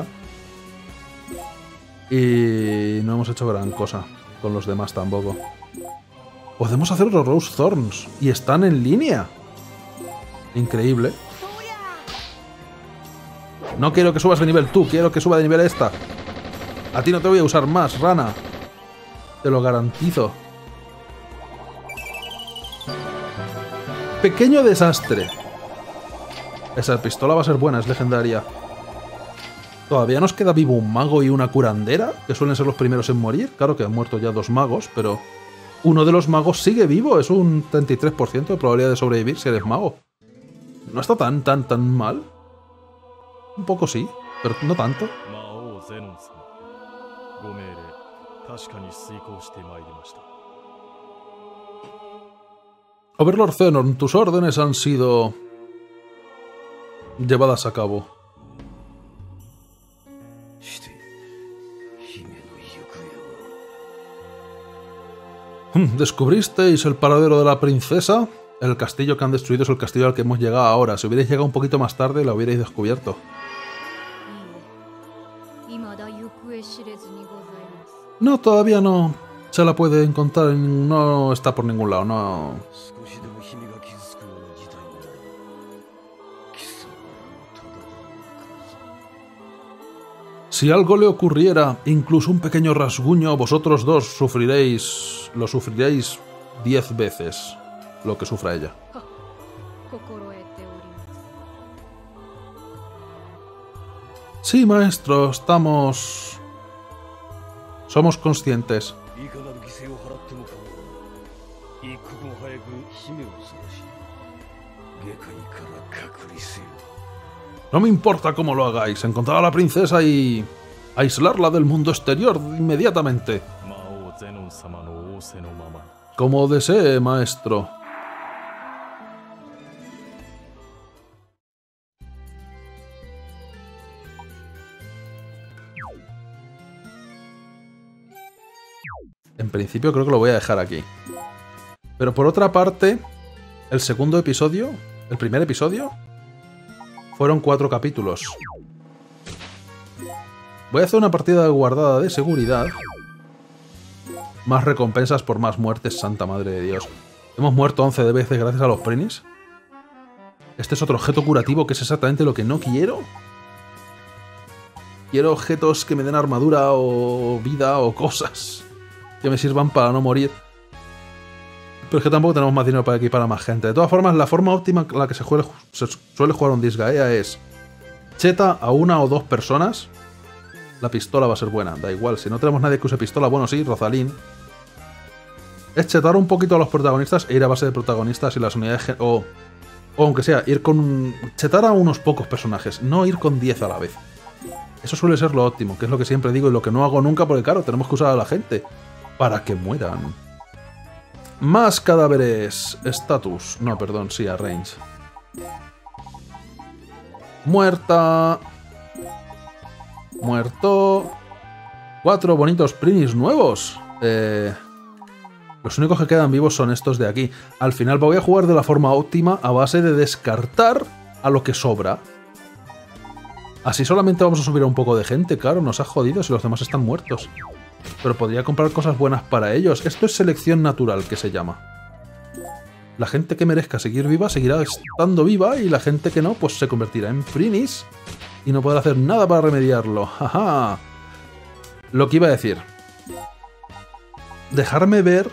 Y no hemos hecho gran cosa. Con los demás tampoco. Podemos hacer los Rose Thorns. Y están en línea. Increíble. No quiero que subas de nivel tú, quiero que suba de nivel esta. A ti no te voy a usar más, rana. Te lo garantizo. Pequeño desastre. Esa pistola va a ser buena, es legendaria. Todavía nos queda vivo un mago y una curandera, que suelen ser los primeros en morir. Claro que han muerto ya dos magos, pero uno de los magos sigue vivo. Es un treinta y tres por ciento de probabilidad de sobrevivir si eres mago. No está tan, tan, tan mal. Un poco sí, pero no tanto. Overlord Zenon, tus órdenes han sido llevadas a cabo. ¿Descubristeis el paradero de la princesa? El castillo que han destruido es el castillo al que hemos llegado ahora. Si hubierais llegado un poquito más tarde, la hubierais descubierto. No, todavía no. Se la puede encontrar, en... no está por ningún lado, no. Si algo le ocurriera, incluso un pequeño rasguño, vosotros dos sufriréis... lo sufriréis diez veces lo que sufra ella. Sí, maestro, estamos... somos conscientes. No me importa cómo lo hagáis, encontrar a la princesa y... aislarla del mundo exterior inmediatamente. Como desee, maestro. En principio creo que lo voy a dejar aquí. Pero por otra parte, el segundo episodio, el primer episodio, fueron cuatro capítulos. Voy a hacer una partida guardada de seguridad. Más recompensas por más muertes, santa madre de Dios. Hemos muerto once veces gracias a los Prinis. Este es otro objeto curativo que es exactamente lo que no quiero. Quiero objetos que me den armadura o vida o cosas que me sirvan para no morir. Pero es que tampoco tenemos más dinero para equipar a más gente. De todas formas, la forma óptima en la que se, juega, se suele jugar un Disgaea es cheta a una o dos personas. La pistola va a ser buena, da igual. Si no tenemos nadie que use pistola, bueno, sí, Rosalín. Es chetar un poquito a los protagonistas e ir a base de protagonistas y las unidades... O, o aunque sea, ir con... chetar a unos pocos personajes, no ir con diez a la vez. Eso suele ser lo óptimo, que es lo que siempre digo y lo que no hago nunca porque, claro, tenemos que usar a la gente para que mueran. Más cadáveres. Status. No, perdón, sí, a range. Muerta. Muerto. Cuatro bonitos Prinis nuevos. Eh, los únicos que quedan vivos son estos de aquí. Al final voy a jugar de la forma óptima a base de descartar a lo que sobra. Así solamente vamos a subir a un poco de gente, claro, nos ha jodido si los demás están muertos. Pero podría comprar cosas buenas para ellos. Esto es selección natural, que se llama. La gente que merezca seguir viva seguirá estando viva y la gente que no, pues se convertirá en Prinis y no podrá hacer nada para remediarlo. ¡Jaja! Lo que iba a decir. Dejarme ver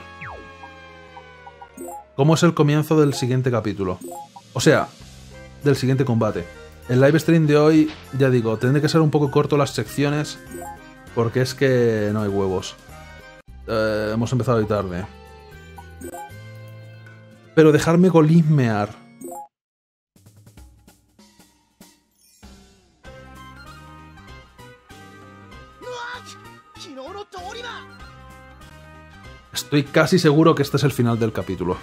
cómo es el comienzo del siguiente capítulo. O sea, del siguiente combate. El live stream de hoy, ya digo, tendré que ser un poco corto las secciones porque es que no hay huevos. Eh, hemos empezado hoy tarde. Pero dejarme golismear. Estoy casi seguro que este es el final del capítulo.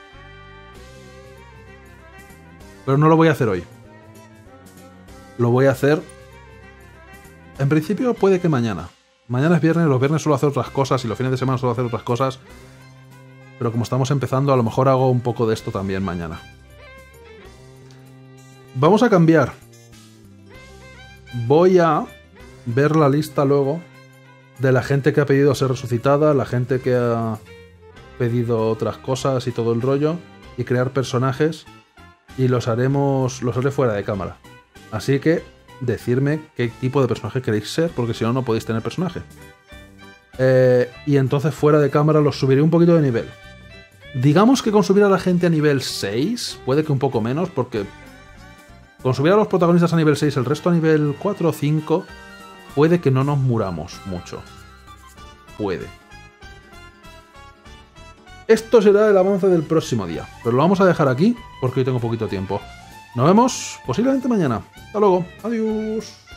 Pero no lo voy a hacer hoy. Lo voy a hacer... En principio puede que mañana. Mañana es viernes, los viernes suelo hacer otras cosas y los fines de semana suelo hacer otras cosas. Pero como estamos empezando, a lo mejor hago un poco de esto también mañana. Vamos a cambiar. Voy a ver la lista luego de la gente que ha pedido ser resucitada, la gente que ha pedido otras cosas y todo el rollo, y crear personajes, y los haremos, los haré fuera de cámara. Así que decidme qué tipo de personaje queréis ser, porque si no, no podéis tener personaje. Eh, y entonces fuera de cámara los subiré un poquito de nivel. Digamos que con subir a la gente a nivel seis, puede que un poco menos, porque con subir a los protagonistas a nivel seis, el resto a nivel cuatro o cinco, puede que no nos muramos mucho. Puede. Esto será el avance del próximo día, pero lo vamos a dejar aquí porque hoy tengo poquito tiempo. Nos vemos posiblemente mañana. Hasta luego. Adiós.